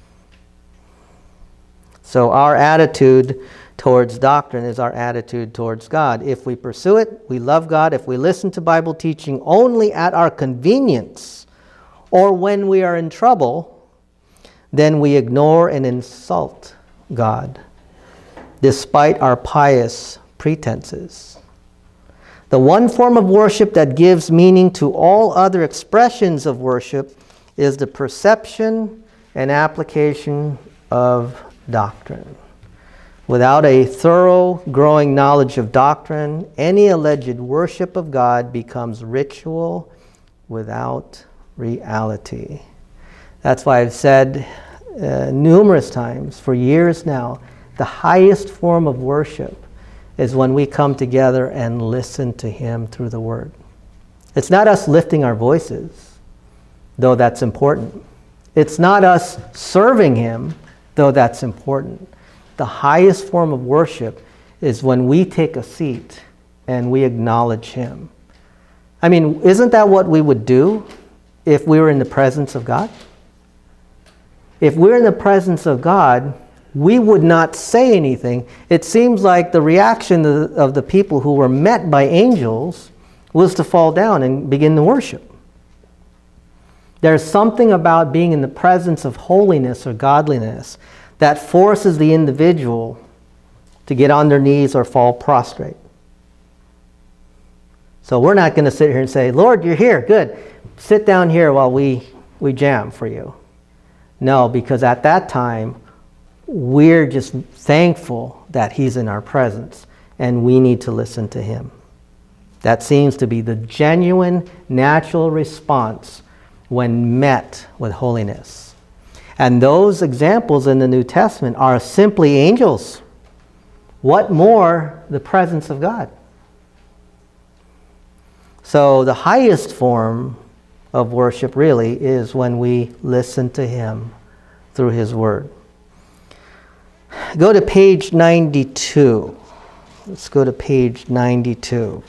So our attitude towards doctrine is our attitude towards God. If we pursue it, we love God. If we listen to Bible teaching only at our convenience or when we are in trouble, then we ignore and insult God, despite our pious pretenses. The one form of worship that gives meaning to all other expressions of worship is the perception and application of doctrine. Without a thorough, growing knowledge of doctrine, any alleged worship of God becomes ritual without reality. That's why I've said numerous times, for years now, the highest form of worship is when we come together and listen to Him through the Word. It's not us lifting our voices, though that's important. It's not us serving Him, though that's important. The highest form of worship is when we take a seat and we acknowledge Him. I mean, isn't that what we would do if we were in the presence of God? If we're in the presence of God, we would not say anything. It seems like the reaction of the people who were met by angels was to fall down and begin to worship. There's something about being in the presence of holiness or godliness that forces the individual to get on their knees or fall prostrate. So we're not going to sit here and say, Lord, you're here, good. Sit down here while we jam for you. No, because at that time, we're just thankful that He's in our presence, and we need to listen to Him. That seems to be the genuine, natural response when met with holiness. And those examples in the New Testament are simply angels. What more, the presence of God? So the highest form of worship really is when we listen to Him through His Word. Go to page 92. Let's go to page 92.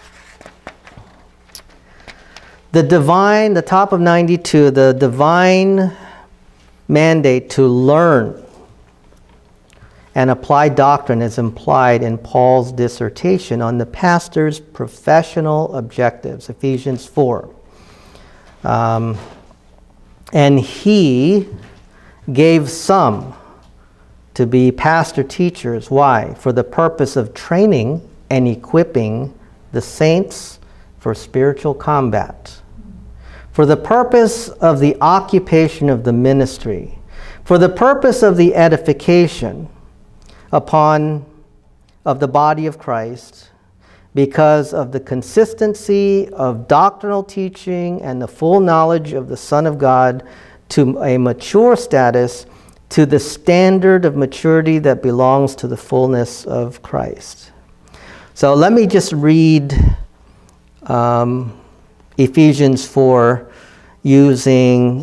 The top of 92, the divine mandate to learn and apply doctrine is implied in Paul's dissertation on the pastor's professional objectives, Ephesians 4. And he gave some to be pastor teachers. Why? For the purpose of training and equipping the saints for spiritual combat. For the purpose of the occupation of the ministry. For the purpose of the edification of the body of Christ, because of the consistency of doctrinal teaching and the full knowledge of the Son of God to a mature status, to the standard of maturity that belongs to the fullness of Christ. So let me just read Ephesians 4 using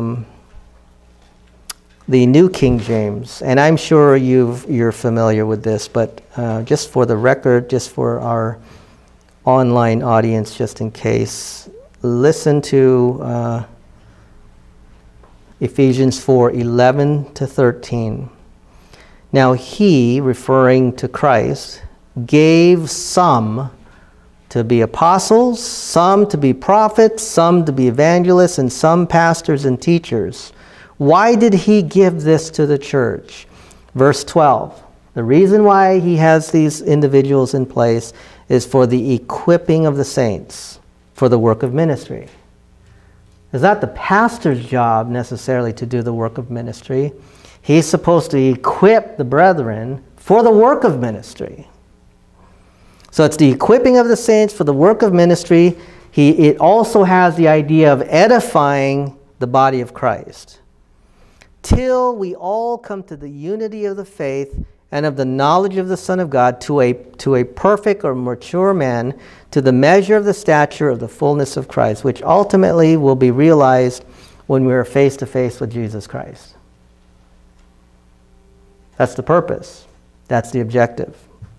the New King James. And I'm sure you're familiar with this, but just for the record, just for our online audience, just in case, listen to Ephesians 4:11 to 13. Now he, referring to Christ, gave some to be apostles, some to be prophets, some to be evangelists, and some pastors and teachers. Why did he give this to the church? Verse 12. The reason why he has these individuals in place is for the equipping of the saints for the work of ministry. It's not the pastor's job necessarily to do the work of ministry. He's supposed to equip the brethren for the work of ministry. So it's the equipping of the saints for the work of ministry. It also has the idea of edifying the body of Christ, till we all come to the unity of the faith and of the knowledge of the Son of God, to a perfect or mature man, to the measure of the stature of the fullness of Christ, which ultimately will be realized when we are face to face with Jesus Christ. That's the purpose. That's the objective.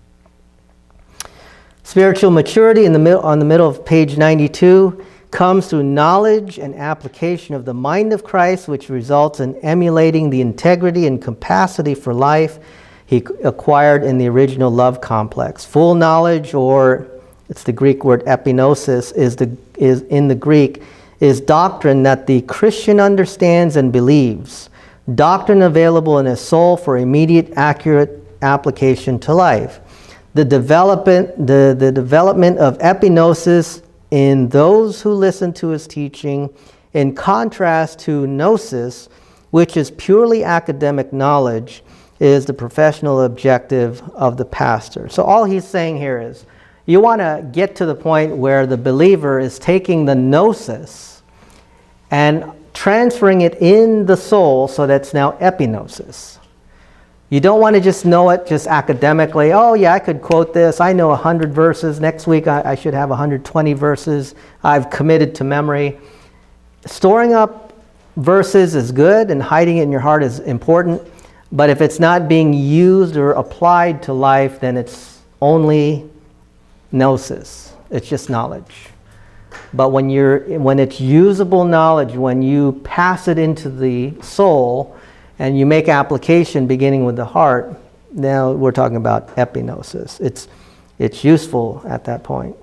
Spiritual maturity on the middle of page 92 comes through knowledge and application of the mind of Christ, which results in emulating the integrity and capacity for life he acquired in the original love complex. Full knowledge, or it's the Greek word epinosis, is in the Greek, is doctrine that the Christian understands and believes. Doctrine available in his soul for immediate, accurate application to life. The development of epinosis in those who listen to his teaching, in contrast to gnosis, which is purely academic knowledge, is the professional objective of the pastor. So all he's saying here is, you want to get to the point where the believer is taking the gnosis and transferring it in the soul so that's now epinosis. You don't want to just know it just academically. Oh yeah, I could quote this. I know 100 verses. Next week I should have 120 verses. I've committed to memory. Storing up verses is good, and hiding it in your heart is important. But if it's not being used or applied to life, then it's only gnosis. It's just knowledge. But when it's usable knowledge, when you pass it into the soul and you make application beginning with the heart, now we're talking about epinosis. It's useful at that point.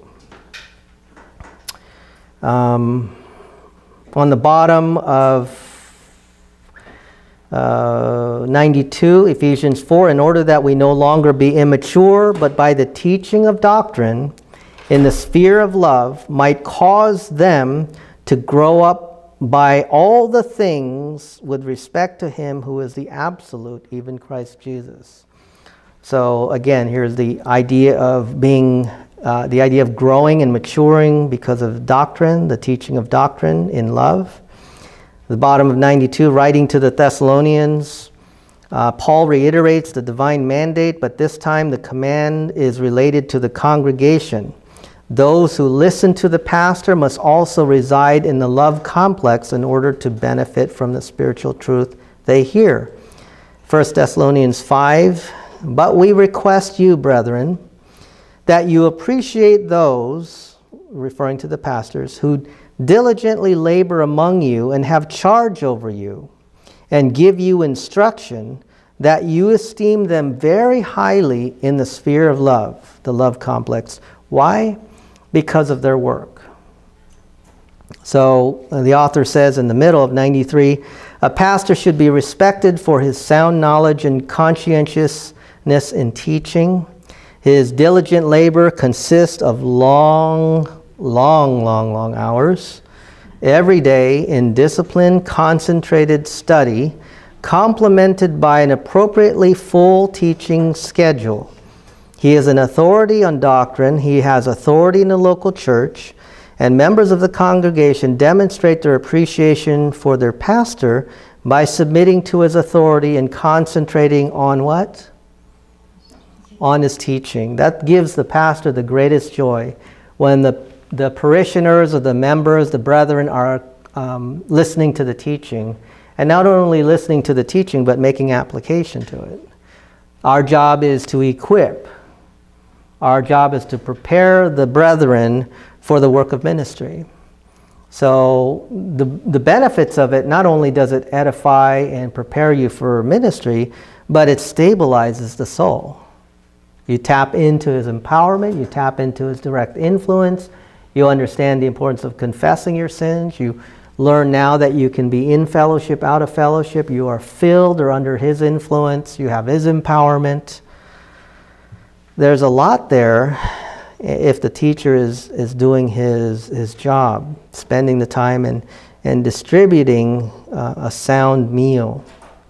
On the bottom of 92, Ephesians 4, in order that we no longer be immature, but by the teaching of doctrine in the sphere of love might cause them to grow up by all the things with respect to him who is the absolute, even Christ Jesus. So again, here's the idea of being the idea of growing and maturing because of doctrine, the teaching of doctrine in love. The bottom of 92, writing to the Thessalonians, Paul reiterates the divine mandate, but this time the command is related to the congregation. Those who listen to the pastor must also reside in the love complex in order to benefit from the spiritual truth they hear. 1 Thessalonians 5, but we request you, brethren, that you appreciate those, referring to the pastors, who diligently labor among you and have charge over you and give you instruction, that you esteem them very highly in the sphere of love, the love complex. Why? Because of their work. So the author says in the middle of 93, a pastor should be respected for his sound knowledge and conscientiousness in teaching. His diligent labor consists of long hours every day in disciplined, concentrated study, complemented by an appropriately full teaching schedule. He is an authority on doctrine. He has authority in the local church, and members of the congregation demonstrate their appreciation for their pastor by submitting to his authority and concentrating on what? On his teaching. That gives the pastor the greatest joy when the parishioners or the members, the brethren are listening to the teaching, and not only listening to the teaching but making application to it. Our job is to equip. Our job is to prepare the brethren for the work of ministry. So the benefits of it, not only does it edify and prepare you for ministry, but it stabilizes the soul. You tap into his empowerment, you tap into his direct influence, you understand the importance of confessing your sins, you learn now that you can be in fellowship, out of fellowship, you are filled or under his influence, you have his empowerment. There's a lot there if the teacher is doing his job, spending the time and distributing a sound meal.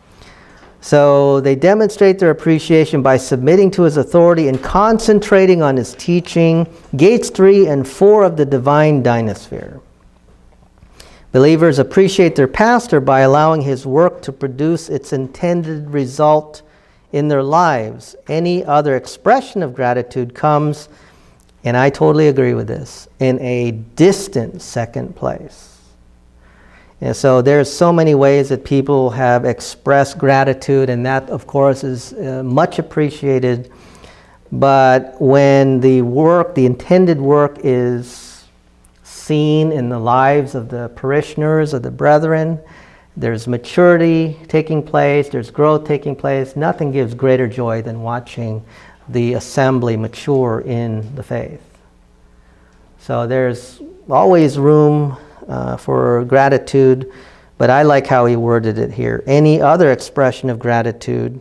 So they demonstrate their appreciation by submitting to his authority and concentrating on his teaching. Gates 3 and 4 of the divine dynasphere. Believers appreciate their pastor by allowing his work to produce its intended result in their lives. Any other expression of gratitude comes, and I totally agree with this, in a distant second place. And so there's so many ways that people have expressed gratitude, and that, of course, is much appreciated. But when the work, the intended work, is seen in the lives of the parishioners, of the brethren, there's maturity taking place, there's growth taking place. Nothing gives greater joy than watching the assembly mature in the faith. So there's always room for gratitude, but I like how he worded it here. Any other expression of gratitude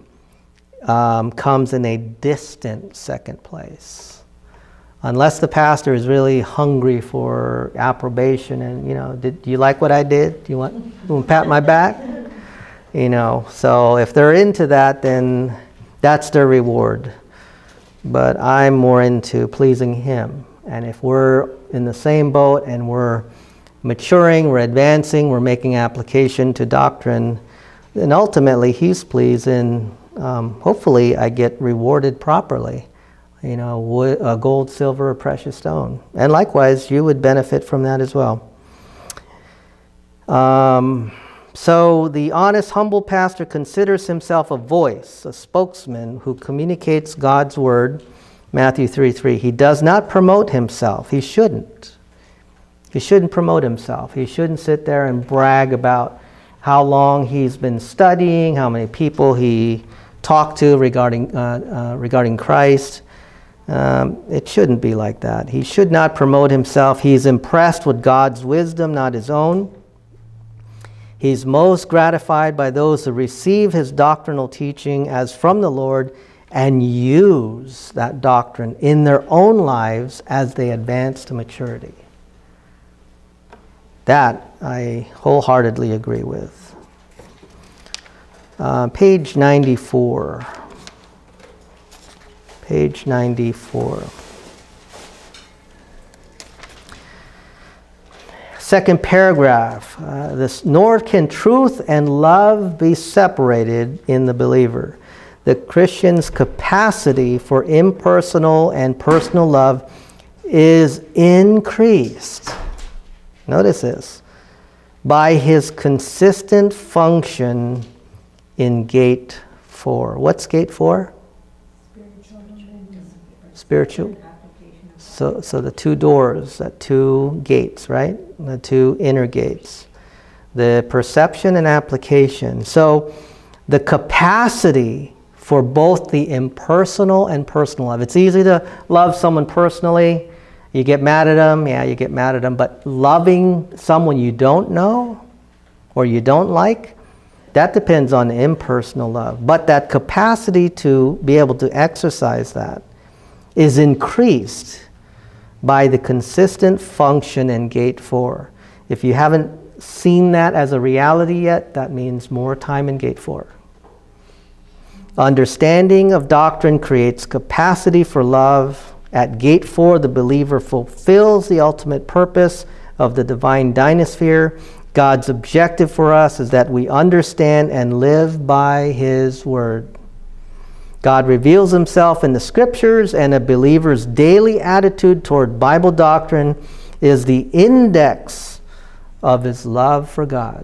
comes in a distant second place. Unless the pastor is really hungry for approbation and, you know, did you like what I did? Do you want to pat my back? You know, so if they're into that, then that's their reward. But I'm more into pleasing him. And if we're in the same boat and we're maturing, we're advancing, we're making application to doctrine, then ultimately he's pleased, and hopefully I get rewarded properly. You know, gold, silver, or precious stone. And likewise, you would benefit from that as well. So the honest, humble pastor considers himself a voice, a spokesman who communicates God's word, Matthew 3:3. He does not promote himself. He shouldn't. He shouldn't promote himself. He shouldn't sit there and brag about how long he's been studying, how many people he talked to regarding Christ. It shouldn't be like that. He should not promote himself. He's impressed with God's wisdom, not his own. He's most gratified by those who receive his doctrinal teaching as from the Lord and use that doctrine in their own lives as they advance to maturity. That I wholeheartedly agree with. Page 94. Page 94. Second paragraph, nor can truth and love be separated in the believer. The Christian's capacity for impersonal and personal love is increased. Notice this. By his consistent function in gate 4. What's gate 4? Spiritual. So the two doors, the two gates, right? The two inner gates. The perception and application. So the capacity for both the impersonal and personal love. It's easy to love someone personally. You get mad at them, yeah, you get mad at them. But loving someone you don't know or you don't like, that depends on impersonal love. But that capacity to be able to exercise that is increased by the consistent function in gate 4. If you haven't seen that as a reality yet, that means more time in gate 4. Understanding of doctrine creates capacity for love. At gate 4, the believer fulfills the ultimate purpose of the divine dynasphere. God's objective for us is that we understand and live by His Word. God reveals Himself in the Scriptures, and a believer's daily attitude toward Bible doctrine is the index of his love for God.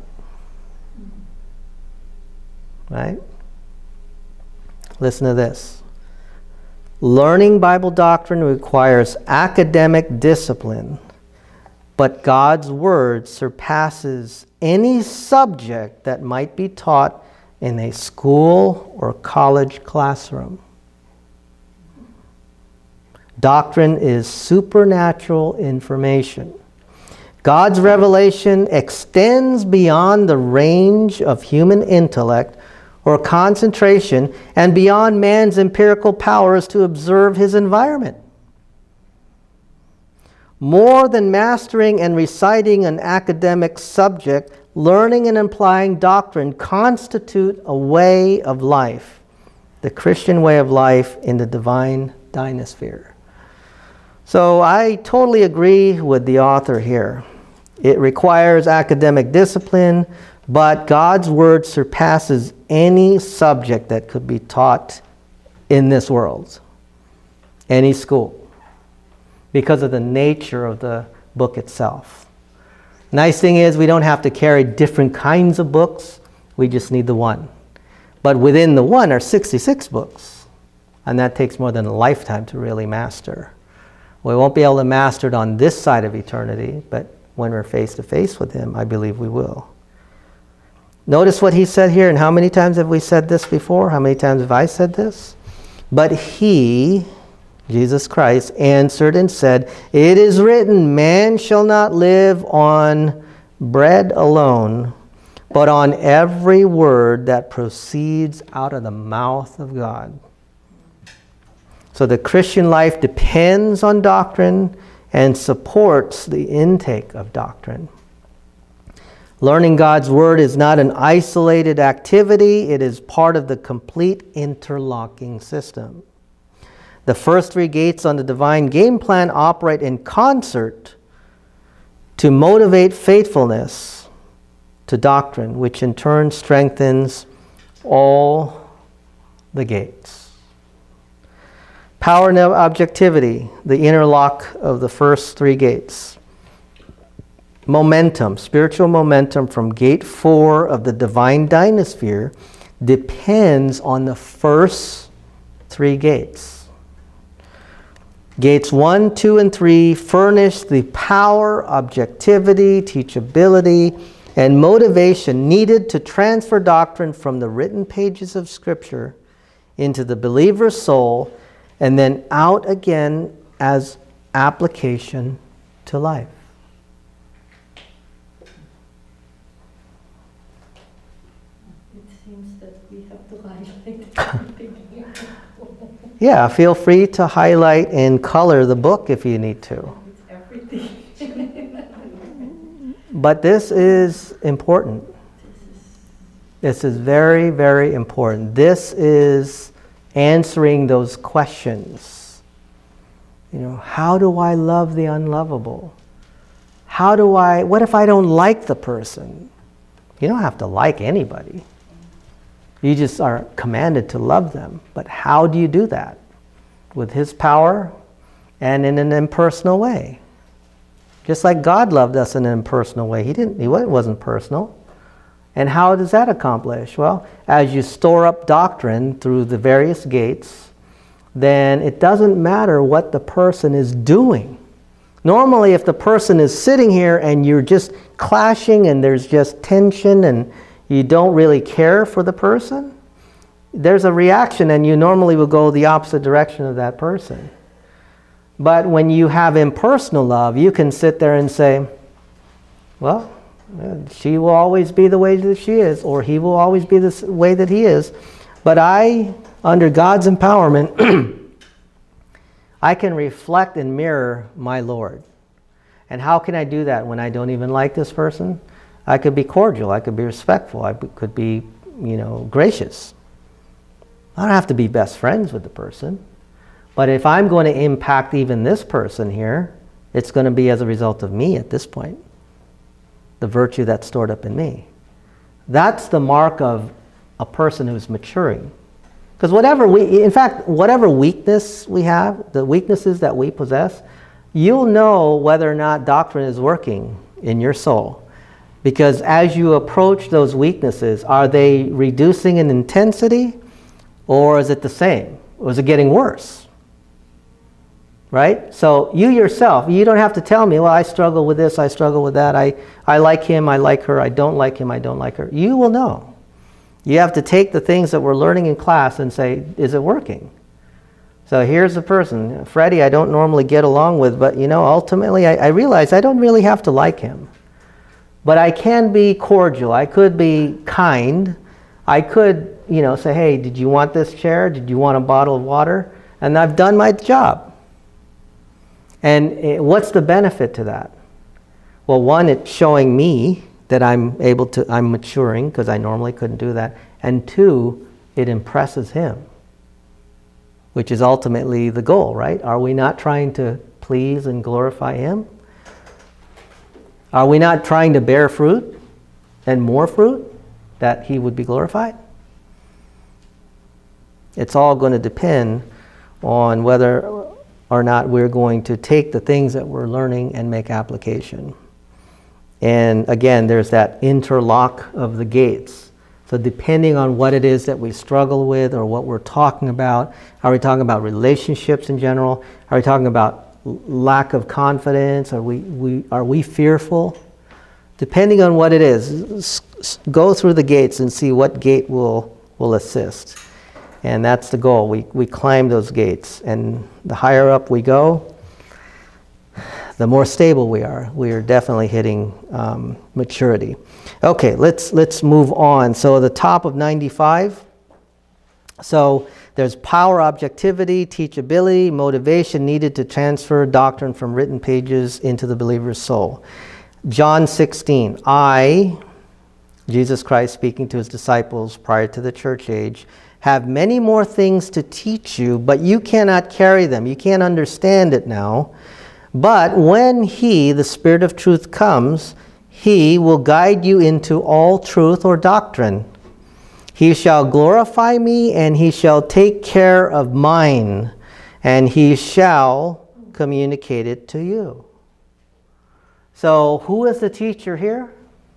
Right? Listen to this. Learning Bible doctrine requires academic discipline, but God's Word surpasses any subject that might be taught in a school or college classroom. Doctrine is supernatural information. God's revelation extends beyond the range of human intellect or concentration and beyond man's empirical powers to observe his environment. More than mastering and reciting an academic subject, learning and applying doctrine constitute a way of life, the Christian way of life in the divine dynasphere. So I totally agree with the author here. It requires academic discipline, but God's Word surpasses any subject that could be taught in this world, any school, because of the nature of the book itself. Nice thing is we don't have to carry different kinds of books. We just need the one. But within the one are 66 books, and that takes more than a lifetime to really master. We won't be able to master it on this side of eternity, but when we're face to face with Him, I believe we will. Notice what he said here, and how many times have we said this before? How many times have I said this? But He, Jesus Christ, answered and said, "It is written, man shall not live on bread alone, but on every word that proceeds out of the mouth of God." So the Christian life depends on doctrine and supports the intake of doctrine. Learning God's Word is not an isolated activity. It is part of the complete interlocking system. The first three gates on the divine game plan operate in concert to motivate faithfulness to doctrine, which in turn strengthens all the gates. Power and objectivity, the interlock of the first three gates. Momentum, spiritual momentum from gate 4 of the divine dynasphere depends on the first three gates. Gates 1, 2, and 3 furnish the power, objectivity, teachability, and motivation needed to transfer doctrine from the written pages of Scripture into the believer's soul and then out again as application to life. It seems that we have to highlight everything. Yeah, feel free to highlight and color the book if you need to. It's everything. But this is important. This is very, very important. This is answering those questions. You know, how do I love the unlovable? what if I don't like the person? You don't have to like anybody. You just are commanded to love them. But how do you do that? With His power and in an impersonal way. Just like God loved us in an impersonal way. It wasn't personal. And how does that accomplish? Well, as you store up doctrine through the various gates, then it doesn't matter what the person is doing. Normally, if the person is sitting here and you're just clashing and there's just tension and you don't really care for the person, there's a reaction and you normally will go the opposite direction of that person. But when you have impersonal love, you can sit there and say, well, she will always be the way that she is, or he will always be the way that he is. But I, under God's empowerment, I can reflect and mirror my Lord. And how can I do that when I don't even like this person? I could be cordial, I could be respectful, I could be, gracious. I don't have to be best friends with the person. But if I'm going to impact even this person here, it's going to be as a result of me at this point. The virtue that's stored up in me. That's the mark of a person who's maturing. Because whatever weakness we have, the weaknesses that we possess, you'll know whether or not doctrine is working in your soul. Because as you approach those weaknesses, are they reducing in intensity, or is it the same? Or is it getting worse? Right? So you yourself, you don't have to tell me, well, I struggle with this, I struggle with that, I like him, I like her, I don't like him, I don't like her. You will know. You have to take the things that we're learning in class and say, is it working? So here's the person, Freddie, I don't normally get along with, but ultimately I realize I don't really have to like him. But I can be cordial, I could be kind, I could, say, hey, did you want this chair? Did you want a bottle of water? And I've done my job. And what's the benefit to that? Well, one, it's showing me that I'm maturing, because I normally couldn't do that. And two, it impresses him, which is ultimately the goal, right? Are we not trying to please and glorify him? Are we not trying to bear fruit and more fruit that he would be glorified? It's all going to depend on whether or not we're going to take the things that we're learning and make application. And again, there's that interlock of the gates. So depending on what it is that we struggle with or what we're talking about, are we talking about relationships in general? Are we talking about lack of confidence? Are we fearful? Depending on what it is, go through the gates and see what gate will assist. And that's the goal. We climb those gates. And the higher up we go, the more stable we are. We are definitely hitting maturity. Okay, let's move on. So the top of 95. So there's power, objectivity, teachability, motivation needed to transfer doctrine from written pages into the believer's soul. John 16. I, Jesus Christ speaking to his disciples prior to the church age, have many more things to teach you, but you cannot carry them. You can't understand it now. But when he, the Spirit of truth, comes, he will guide you into all truth or doctrine. He shall glorify me, and he shall take care of mine, and he shall communicate it to you. So who is the teacher here?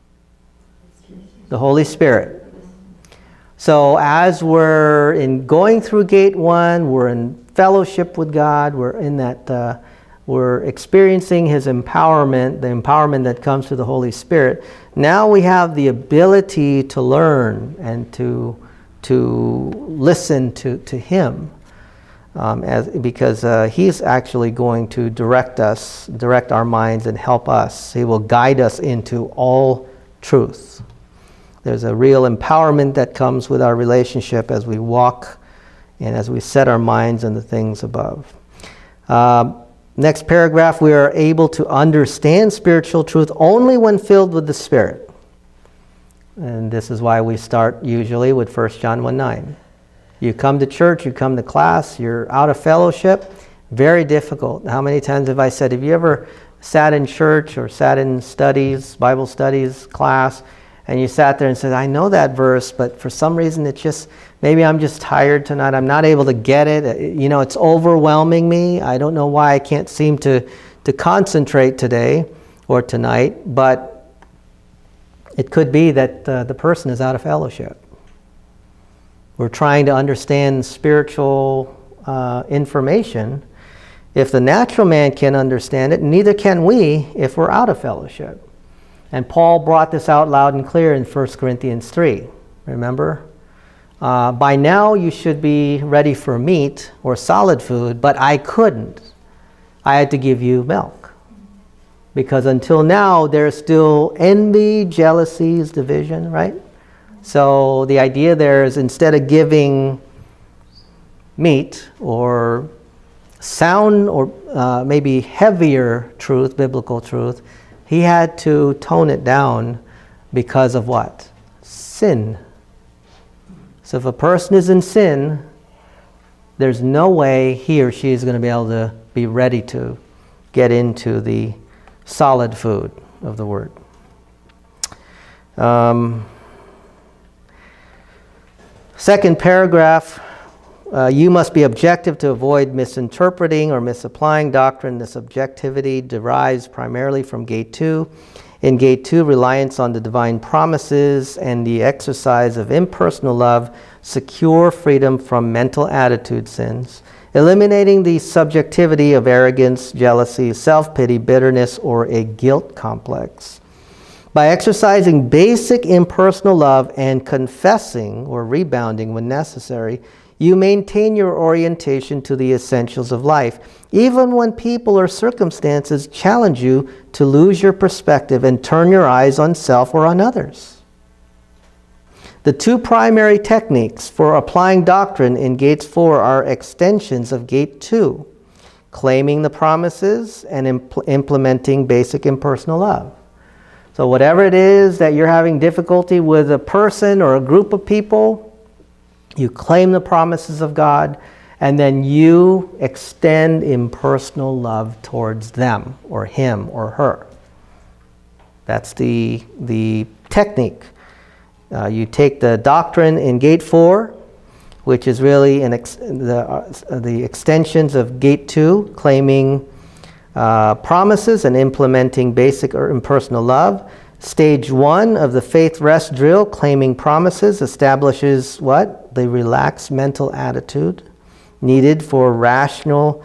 The Holy Spirit. So as we're going through gate 1, we're in fellowship with God, we're experiencing his empowerment, the empowerment that comes through the Holy Spirit. Now we have the ability to learn and to listen to him, because he's actually going to direct our minds and help us. He will guide us into all truth. There's a real empowerment that comes with our relationship as we walk and as we set our minds on the things above. Next paragraph, we are able to understand spiritual truth only when filled with the Spirit. And this is why we start usually with 1 John 1:9. You come to church, you come to class, you're out of fellowship, very difficult. How many times have I said, have you ever sat in church or sat in studies, Bible studies class, and you sat there and said, I know that verse, but for some reason it's just, maybe I'm just tired tonight. I'm not able to get it. You know, it's overwhelming me. I don't know why I can't seem to concentrate today or tonight, but it could be that the person is out of fellowship. We're trying to understand spiritual information. If the natural man can't understand it, neither can we if we're out of fellowship. And Paul brought this out loud and clear in 1 Corinthians 3. Remember? By now you should be ready for meat or solid food, but I couldn't. I had to give you milk. Because until now there's still envy, jealousies, division, right? So the idea there is, instead of giving meat or sound or maybe heavier truth, biblical truth, he had to tone it down because of what? Sin. So if a person is in sin, there's no way he or she is going to be able to be ready to get into the solid food of the Word. Second paragraph, you must be objective to avoid misinterpreting or misapplying doctrine. This objectivity derives primarily from Gate 2. In Gate 2, reliance on the divine promises and the exercise of impersonal love secure freedom from mental attitude sins, eliminating the subjectivity of arrogance, jealousy, self-pity, bitterness, or a guilt complex. By exercising basic impersonal love and confessing or rebounding when necessary, you maintain your orientation to the essentials of life, even when people or circumstances challenge you to lose your perspective and turn your eyes on self or on others. The two primary techniques for applying doctrine in Gate 4 are extensions of Gate 2, claiming the promises and implementing basic impersonal love. So whatever it is that you're having difficulty with a person or a group of people, you claim the promises of God, and then you extend impersonal love towards them, or him, or her. That's the technique. You take the doctrine in Gate 4, which is really the extensions of Gate 2, claiming promises and implementing basic or impersonal love. Stage 1 of the faith rest drill, claiming promises, establishes what? The relaxed mental attitude needed for rationally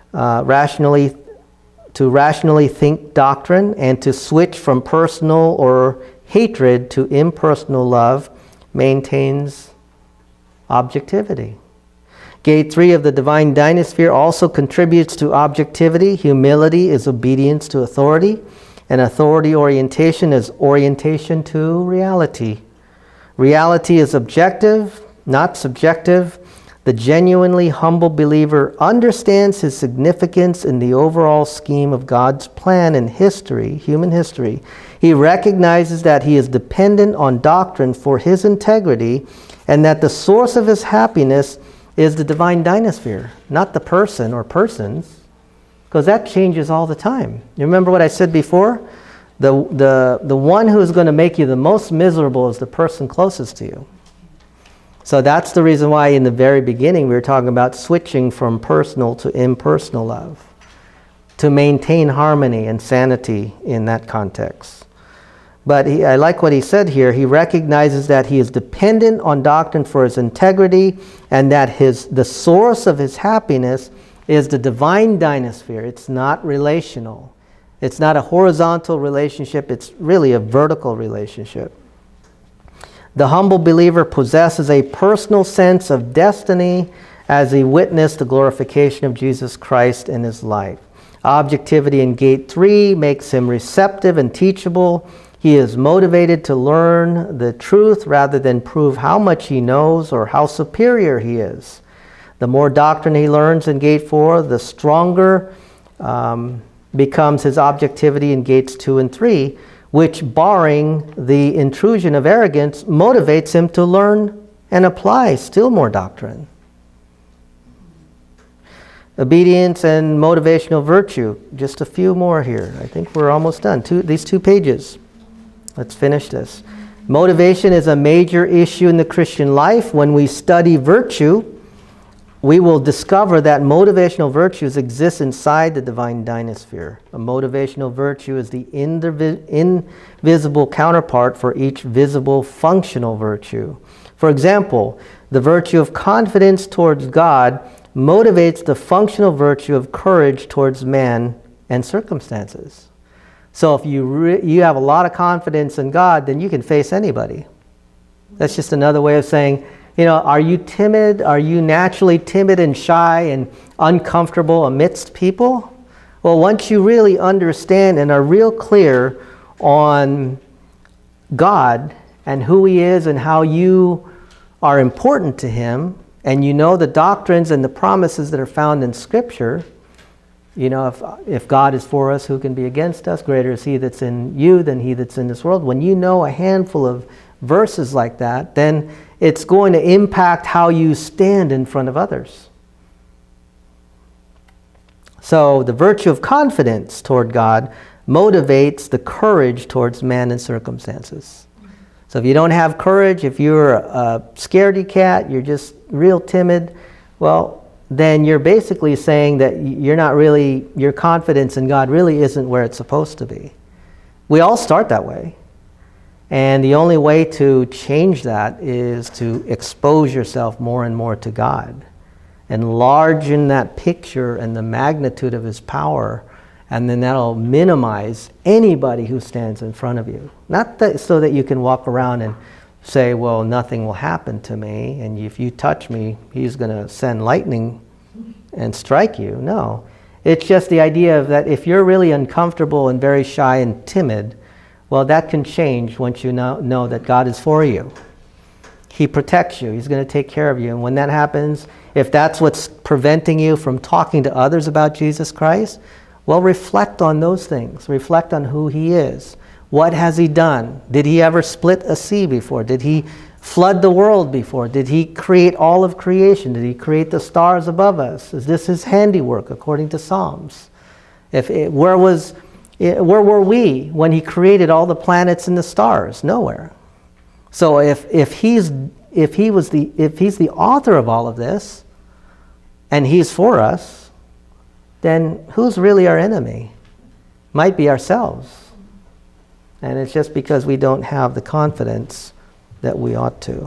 think doctrine, and to switch from personal or hatred to impersonal love maintains objectivity. Gate 3 of the divine dynasphere also contributes to objectivity. Humility is obedience to authority, and authority orientation is orientation to reality. Reality is objective, not subjective. The genuinely humble believer understands his significance in the overall scheme of God's plan in history, human history. He recognizes that he is dependent on doctrine for his integrity, and that the source of his happiness is the divine dynasphere, not the person or persons, because that changes all the time. You remember what I said before? The one who is going to make you the most miserable is the person closest to you. So that's the reason why in the very beginning we were talking about switching from personal to impersonal love, to maintain harmony and sanity in that context. But I like what he said here. He recognizes that he is dependent on doctrine for his integrity, and that the source of his happiness is the divine dynasphere. It's not relational. It's not a horizontal relationship. It's really a vertical relationship. The humble believer possesses a personal sense of destiny as he witnessed the glorification of Jesus Christ in his life. Objectivity in Gate 3 makes him receptive and teachable. He is motivated to learn the truth rather than prove how much he knows or how superior he is. The more doctrine he learns in Gate 4, the stronger becomes his objectivity in Gates 2 and 3, which, barring the intrusion of arrogance, motivates him to learn and apply still more doctrine. Obedience and motivational virtue. Just a few more here. I think we're almost done. These 2 pages. Let's finish this. Motivation is a major issue in the Christian life. When we study virtue, we will discover that motivational virtues exist inside the divine dynasphere. A motivational virtue is the invisible counterpart for each visible functional virtue. For example, the virtue of confidence towards God motivates the functional virtue of courage towards man and circumstances. So if you have a lot of confidence in God, then you can face anybody. That's just another way of saying, you know, are you timid? Are you naturally timid and shy and uncomfortable amidst people? Well, once you really understand and are real clear on God and who He is and how you are important to Him, and you know the doctrines and the promises that are found in Scripture, you know, if God is for us, who can be against us? Greater is He that's in you than he that's in this world. When you know a handful of verses like that, then it's going to impact how you stand in front of others. So the virtue of confidence toward God motivates the courage towards man and circumstances. So if you don't have courage, if you're a scaredy cat, you're just real timid, well, then you're basically saying that you're not really, your confidence in God really isn't where it's supposed to be. We all start that way. And the only way to change that is to expose yourself more and more to God. Enlarge that picture and the magnitude of His power, and then that'll minimize anybody who stands in front of you. Not that, so that you can walk around and say, well, nothing will happen to me, and if you touch me, He's going to send lightning and strike you. No. It's just the idea of that if you're really uncomfortable and very shy and timid, well, that can change once you know that God is for you. He protects you. He's going to take care of you. And when that happens, if that's what's preventing you from talking to others about Jesus Christ, well, reflect on those things. Reflect on who He is. What has He done? Did He ever split a sea before? Did He flood the world before? Did He create all of creation? Did He create the stars above us? Is this His handiwork according to Psalms? Where were we when He created all the planets and the stars? Nowhere. So if He's the author of all of this, and He's for us, then who's really our enemy? Might be ourselves. And it's just because we don't have the confidence that we ought to.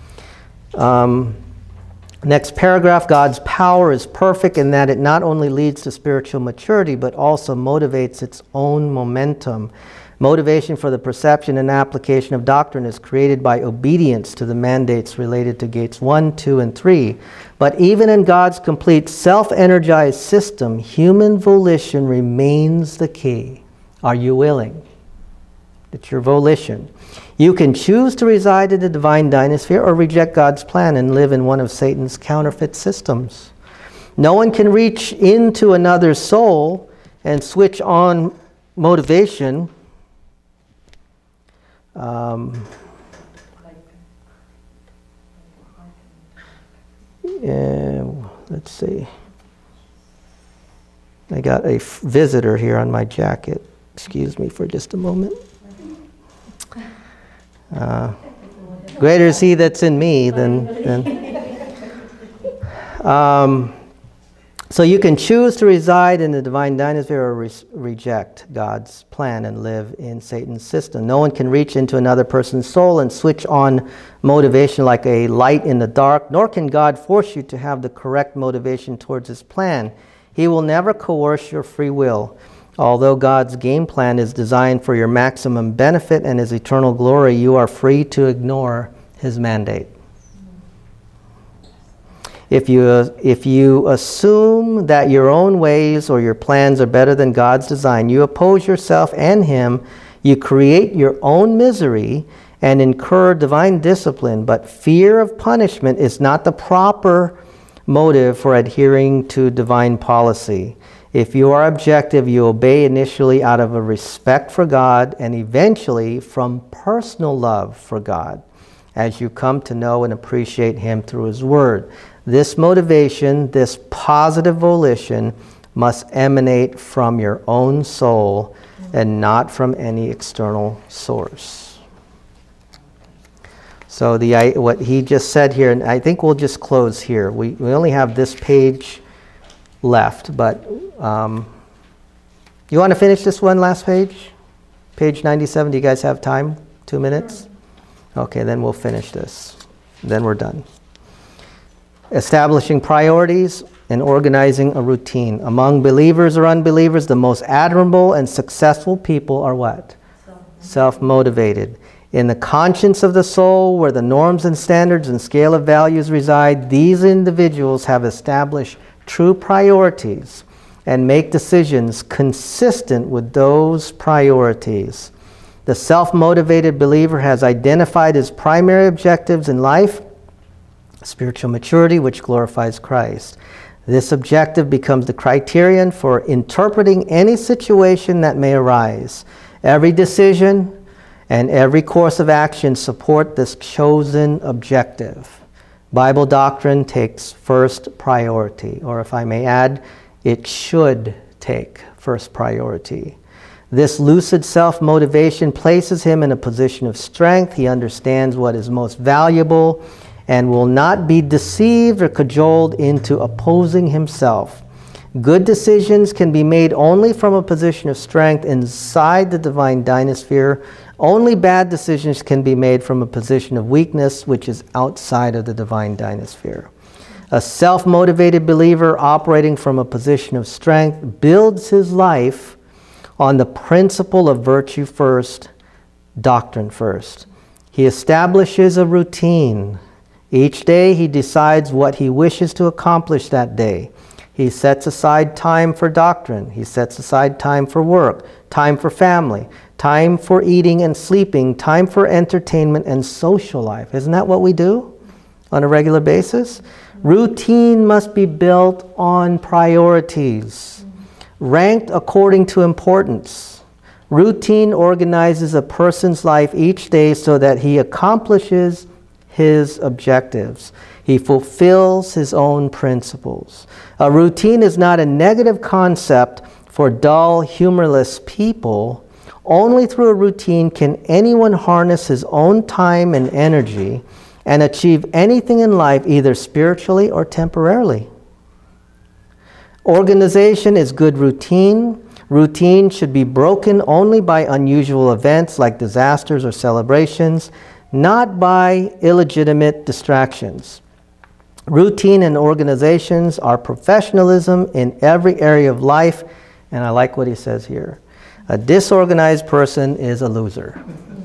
Next paragraph, God's power is perfect in that it not only leads to spiritual maturity, but also motivates its own momentum. Motivation for the perception and application of doctrine is created by obedience to the mandates related to gates 1, 2, and 3. But even in God's complete self-energized system, human volition remains the key. Are you willing? It's your volition. You can choose to reside in the divine dynasphere or reject God's plan and live in one of Satan's counterfeit systems. No one can reach into another's soul and switch on motivation. Let's see. I got a visitor here on my jacket. Excuse me for just a moment. Greater is He that's in me than so you can choose to reside in the divine dynasphere or reject God's plan and live in Satan's system. No one can reach into another person's soul and switch on motivation like a light in the dark, nor can God force you to have the correct motivation towards His plan. He will never coerce your free will. Although God's game plan is designed for your maximum benefit and His eternal glory, you are free to ignore His mandate. If you assume that your own ways or your plans are better than God's design, you oppose yourself and Him, you create your own misery and incur divine discipline, but fear of punishment is not the proper motive for adhering to divine policy. If you are objective, you obey initially out of a respect for God and eventually from personal love for God, as you come to know and appreciate Him through His Word. This motivation, this positive volition, must emanate from your own soul and not from any external source. So what he just said here, and I think we'll just close here. We only have this page left, but you want to finish this one last page? Page 97, do you guys have time? 2 minutes? Okay, then we'll finish this. Then we're done. Establishing priorities and organizing a routine. Among believers or unbelievers, the most admirable and successful people are what? Self-motivated. In the conscience of the soul, where the norms and standards and scale of values reside, these individuals have established true priorities and make decisions consistent with those priorities. The self-motivated believer has identified his primary objectives in life: spiritual maturity, which glorifies Christ. This objective becomes the criterion for interpreting any situation that may arise. Every decision and every course of action support this chosen objective. Bible doctrine takes first priority, or if I may add, it should take first priority. This lucid self-motivation places him in a position of strength. He understands what is most valuable and will not be deceived or cajoled into opposing himself. Good decisions can be made only from a position of strength inside the divine dynasphere. Only bad decisions can be made from a position of weakness, which is outside of the divine dynasphere. A self-motivated believer operating from a position of strength builds his life on the principle of virtue first, doctrine first. He establishes a routine. Each day he decides what he wishes to accomplish that day. He sets aside time for doctrine. He sets aside time for work, time for family, time for eating and sleeping, time for entertainment and social life. Isn't that what we do on a regular basis? Routine must be built on priorities, ranked according to importance. Routine organizes a person's life each day so that he accomplishes his objectives. He fulfills his own principles. A routine is not a negative concept for dull, humorless people. Only through a routine can anyone harness his own time and energy and achieve anything in life, either spiritually or temporarily. Organization is good routine. Routine should be broken only by unusual events like disasters or celebrations, not by illegitimate distractions. Routine and organizations are professionalism in every area of life, and I like what he says here. A disorganized person is a loser.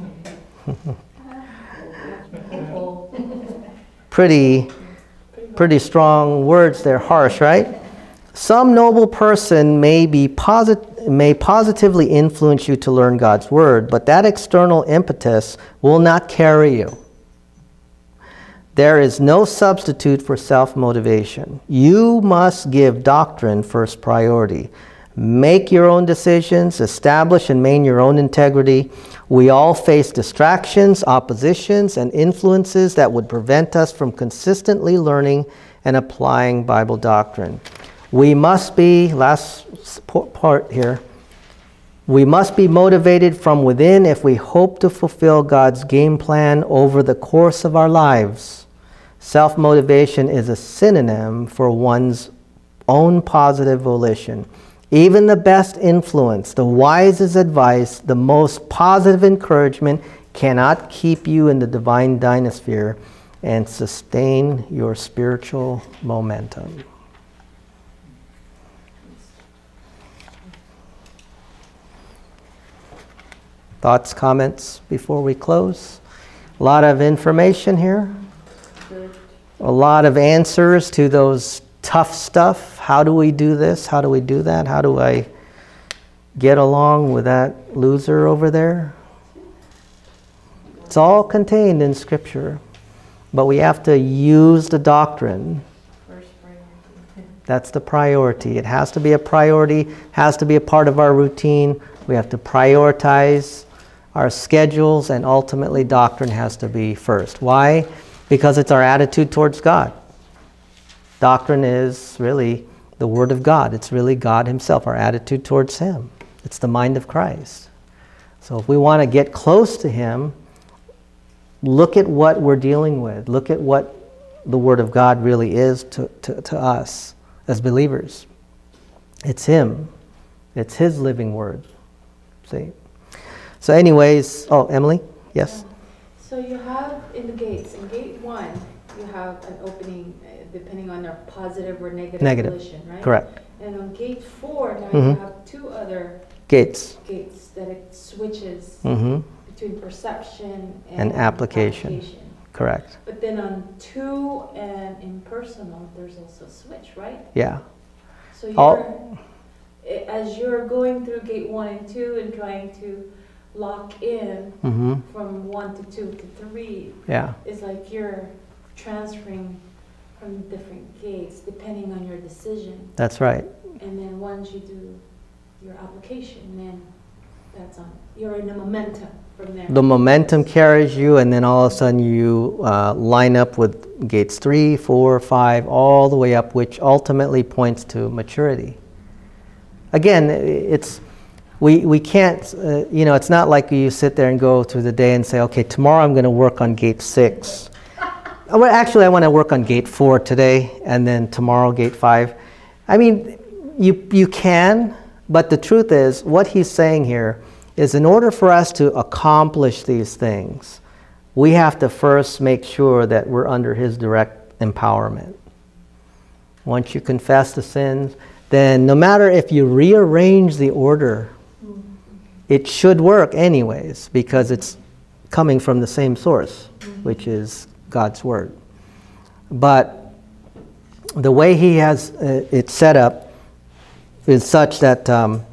Pretty strong words there, harsh, right? Some noble person may positively influence you to learn God's Word, but that external impetus will not carry you. There is no substitute for self-motivation. You must give doctrine first priority. Make your own decisions, establish and maintain your own integrity. We all face distractions, oppositions, and influences that would prevent us from consistently learning and applying Bible doctrine. We must be, last part here, we must be motivated from within if we hope to fulfill God's game plan over the course of our lives. Self-motivation is a synonym for one's own positive volition. Even the best influence, the wisest advice, the most positive encouragement cannot keep you in the divine dynasphere and sustain your spiritual momentum. Thoughts, comments before we close? A lot of information here. A lot of answers to those tough stuff. How do we do this? How do we do that? How do I get along with that loser over there? It's all contained in Scripture. But we have to use the doctrine. First priority. That's the priority. It has to be a priority, has to be a part of our routine. We have to prioritize our schedules, and ultimately doctrine has to be first. Why? Because it's our attitude towards God. Doctrine is really the Word of God. It's really God Himself, our attitude towards Him. It's the mind of Christ. So if we want to get close to Him, look at what we're dealing with. Look at what the Word of God really is to us as believers. It's Him. It's His living Word. See? So anyways, oh, Emily? Yes? So you have in the gates, in gate 1, you have an opening depending on their positive or negative volition, right? Correct. And on gate 4, now you have 2 other gates that it switches between perception and application. Correct. But then on 2 and impersonal, there's also a switch, right? Yeah. So you're, as you're going through gate 1 and 2 and trying to lock in from 1 to 2 to 3, it's like you're transferring from different gates depending on your decision. That's right. And then once you do your application, then that's on. You're in a momentum from there. The momentum carries you, and then all of a sudden you line up with gates 3, 4, 5, all the way up, which ultimately points to maturity. Again, we can't, it's not like you sit there and go through the day and say, okay, tomorrow I'm going to work on gate 6. Well, actually, I want to work on gate 4 today, and then tomorrow gate 5. I mean, you can, but the truth is, what he's saying here is in order for us to accomplish these things, we have to first make sure that we're under his direct empowerment. Once you confess the sins, then no matter if you rearrange the order, it should work anyways, because it's coming from the same source, which is God's Word. But the way he has it set up is such that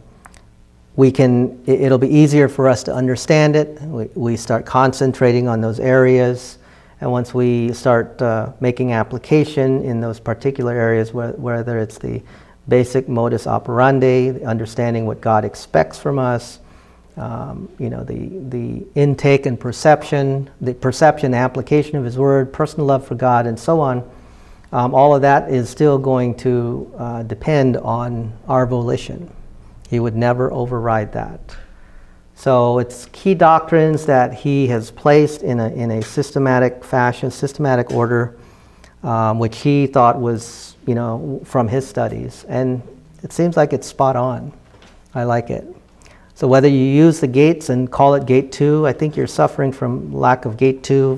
it'll be easier for us to understand it. We start concentrating on those areas, and once we start making application in those particular areas, whether it's the basic modus operandi, understanding what God expects from us, the intake and perception, the perception, application of His Word, personal love for God, and so on, all of that is still going to depend on our volition. He would never override that. So it's key doctrines that he has placed in a systematic fashion, systematic order, which he thought was, from his studies. And it seems like it's spot on. I like it. So whether you use the gates and call it gate 2, I think you're suffering from lack of gate 2,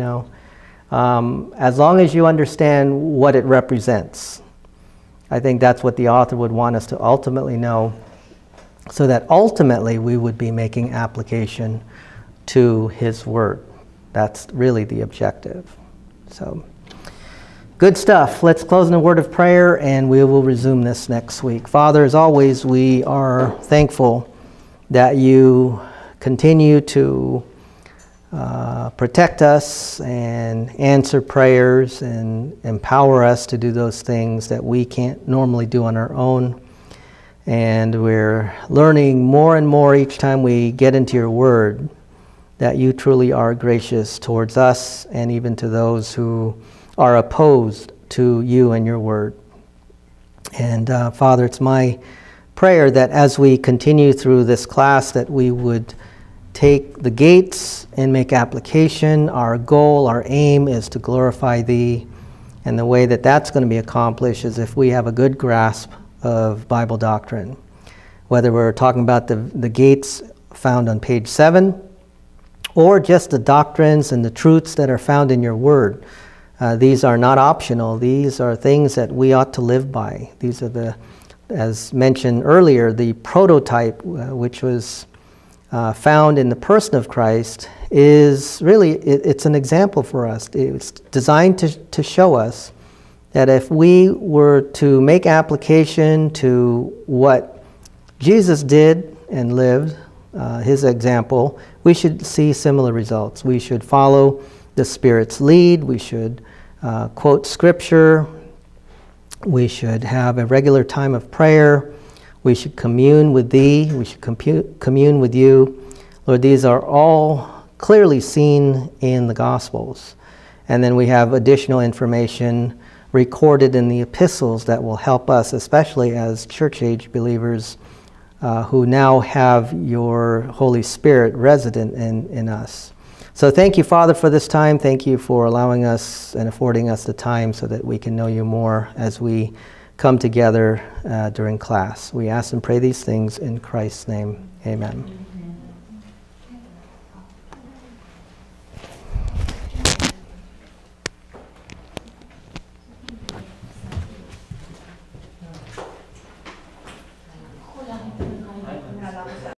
as long as you understand what it represents. I think that's what the author would want us to ultimately know, so that ultimately we would be making application to his Word. That's really the objective. So, good stuff. Let's close in a word of prayer, and we will resume this next week. Father, as always, we are thankful that you continue to protect us and answer prayers and empower us to do those things that we can't normally do on our own. And we're learning more and more each time we get into your Word that you truly are gracious towards us and even to those who are opposed to you and your Word. And Father, it's my prayer that as we continue through this class that we would take the gates and make application. Our goal, our aim is to glorify Thee. And the way that that's going to be accomplished is if we have a good grasp of Bible doctrine. Whether we're talking about the gates found on page 7 or just the doctrines and the truths that are found in your Word. These are not optional. These are things that we ought to live by. These are as mentioned earlier, the prototype which was found in the person of Christ is really, it's an example for us. It's designed to show us that if we were to make application to what Jesus did and lived, his example, we should see similar results. We should follow the Spirit's lead. We should quote Scripture. We should have a regular time of prayer. We should commune with Thee. We should commune with You. Lord, these are all clearly seen in the Gospels. And then we have additional information recorded in the epistles that will help us, especially as church-age believers who now have your Holy Spirit resident in us. So thank you, Father, for this time. Thank you for allowing us and affording us the time so that we can know you more as we come together during class. We ask and pray these things in Christ's name. Amen.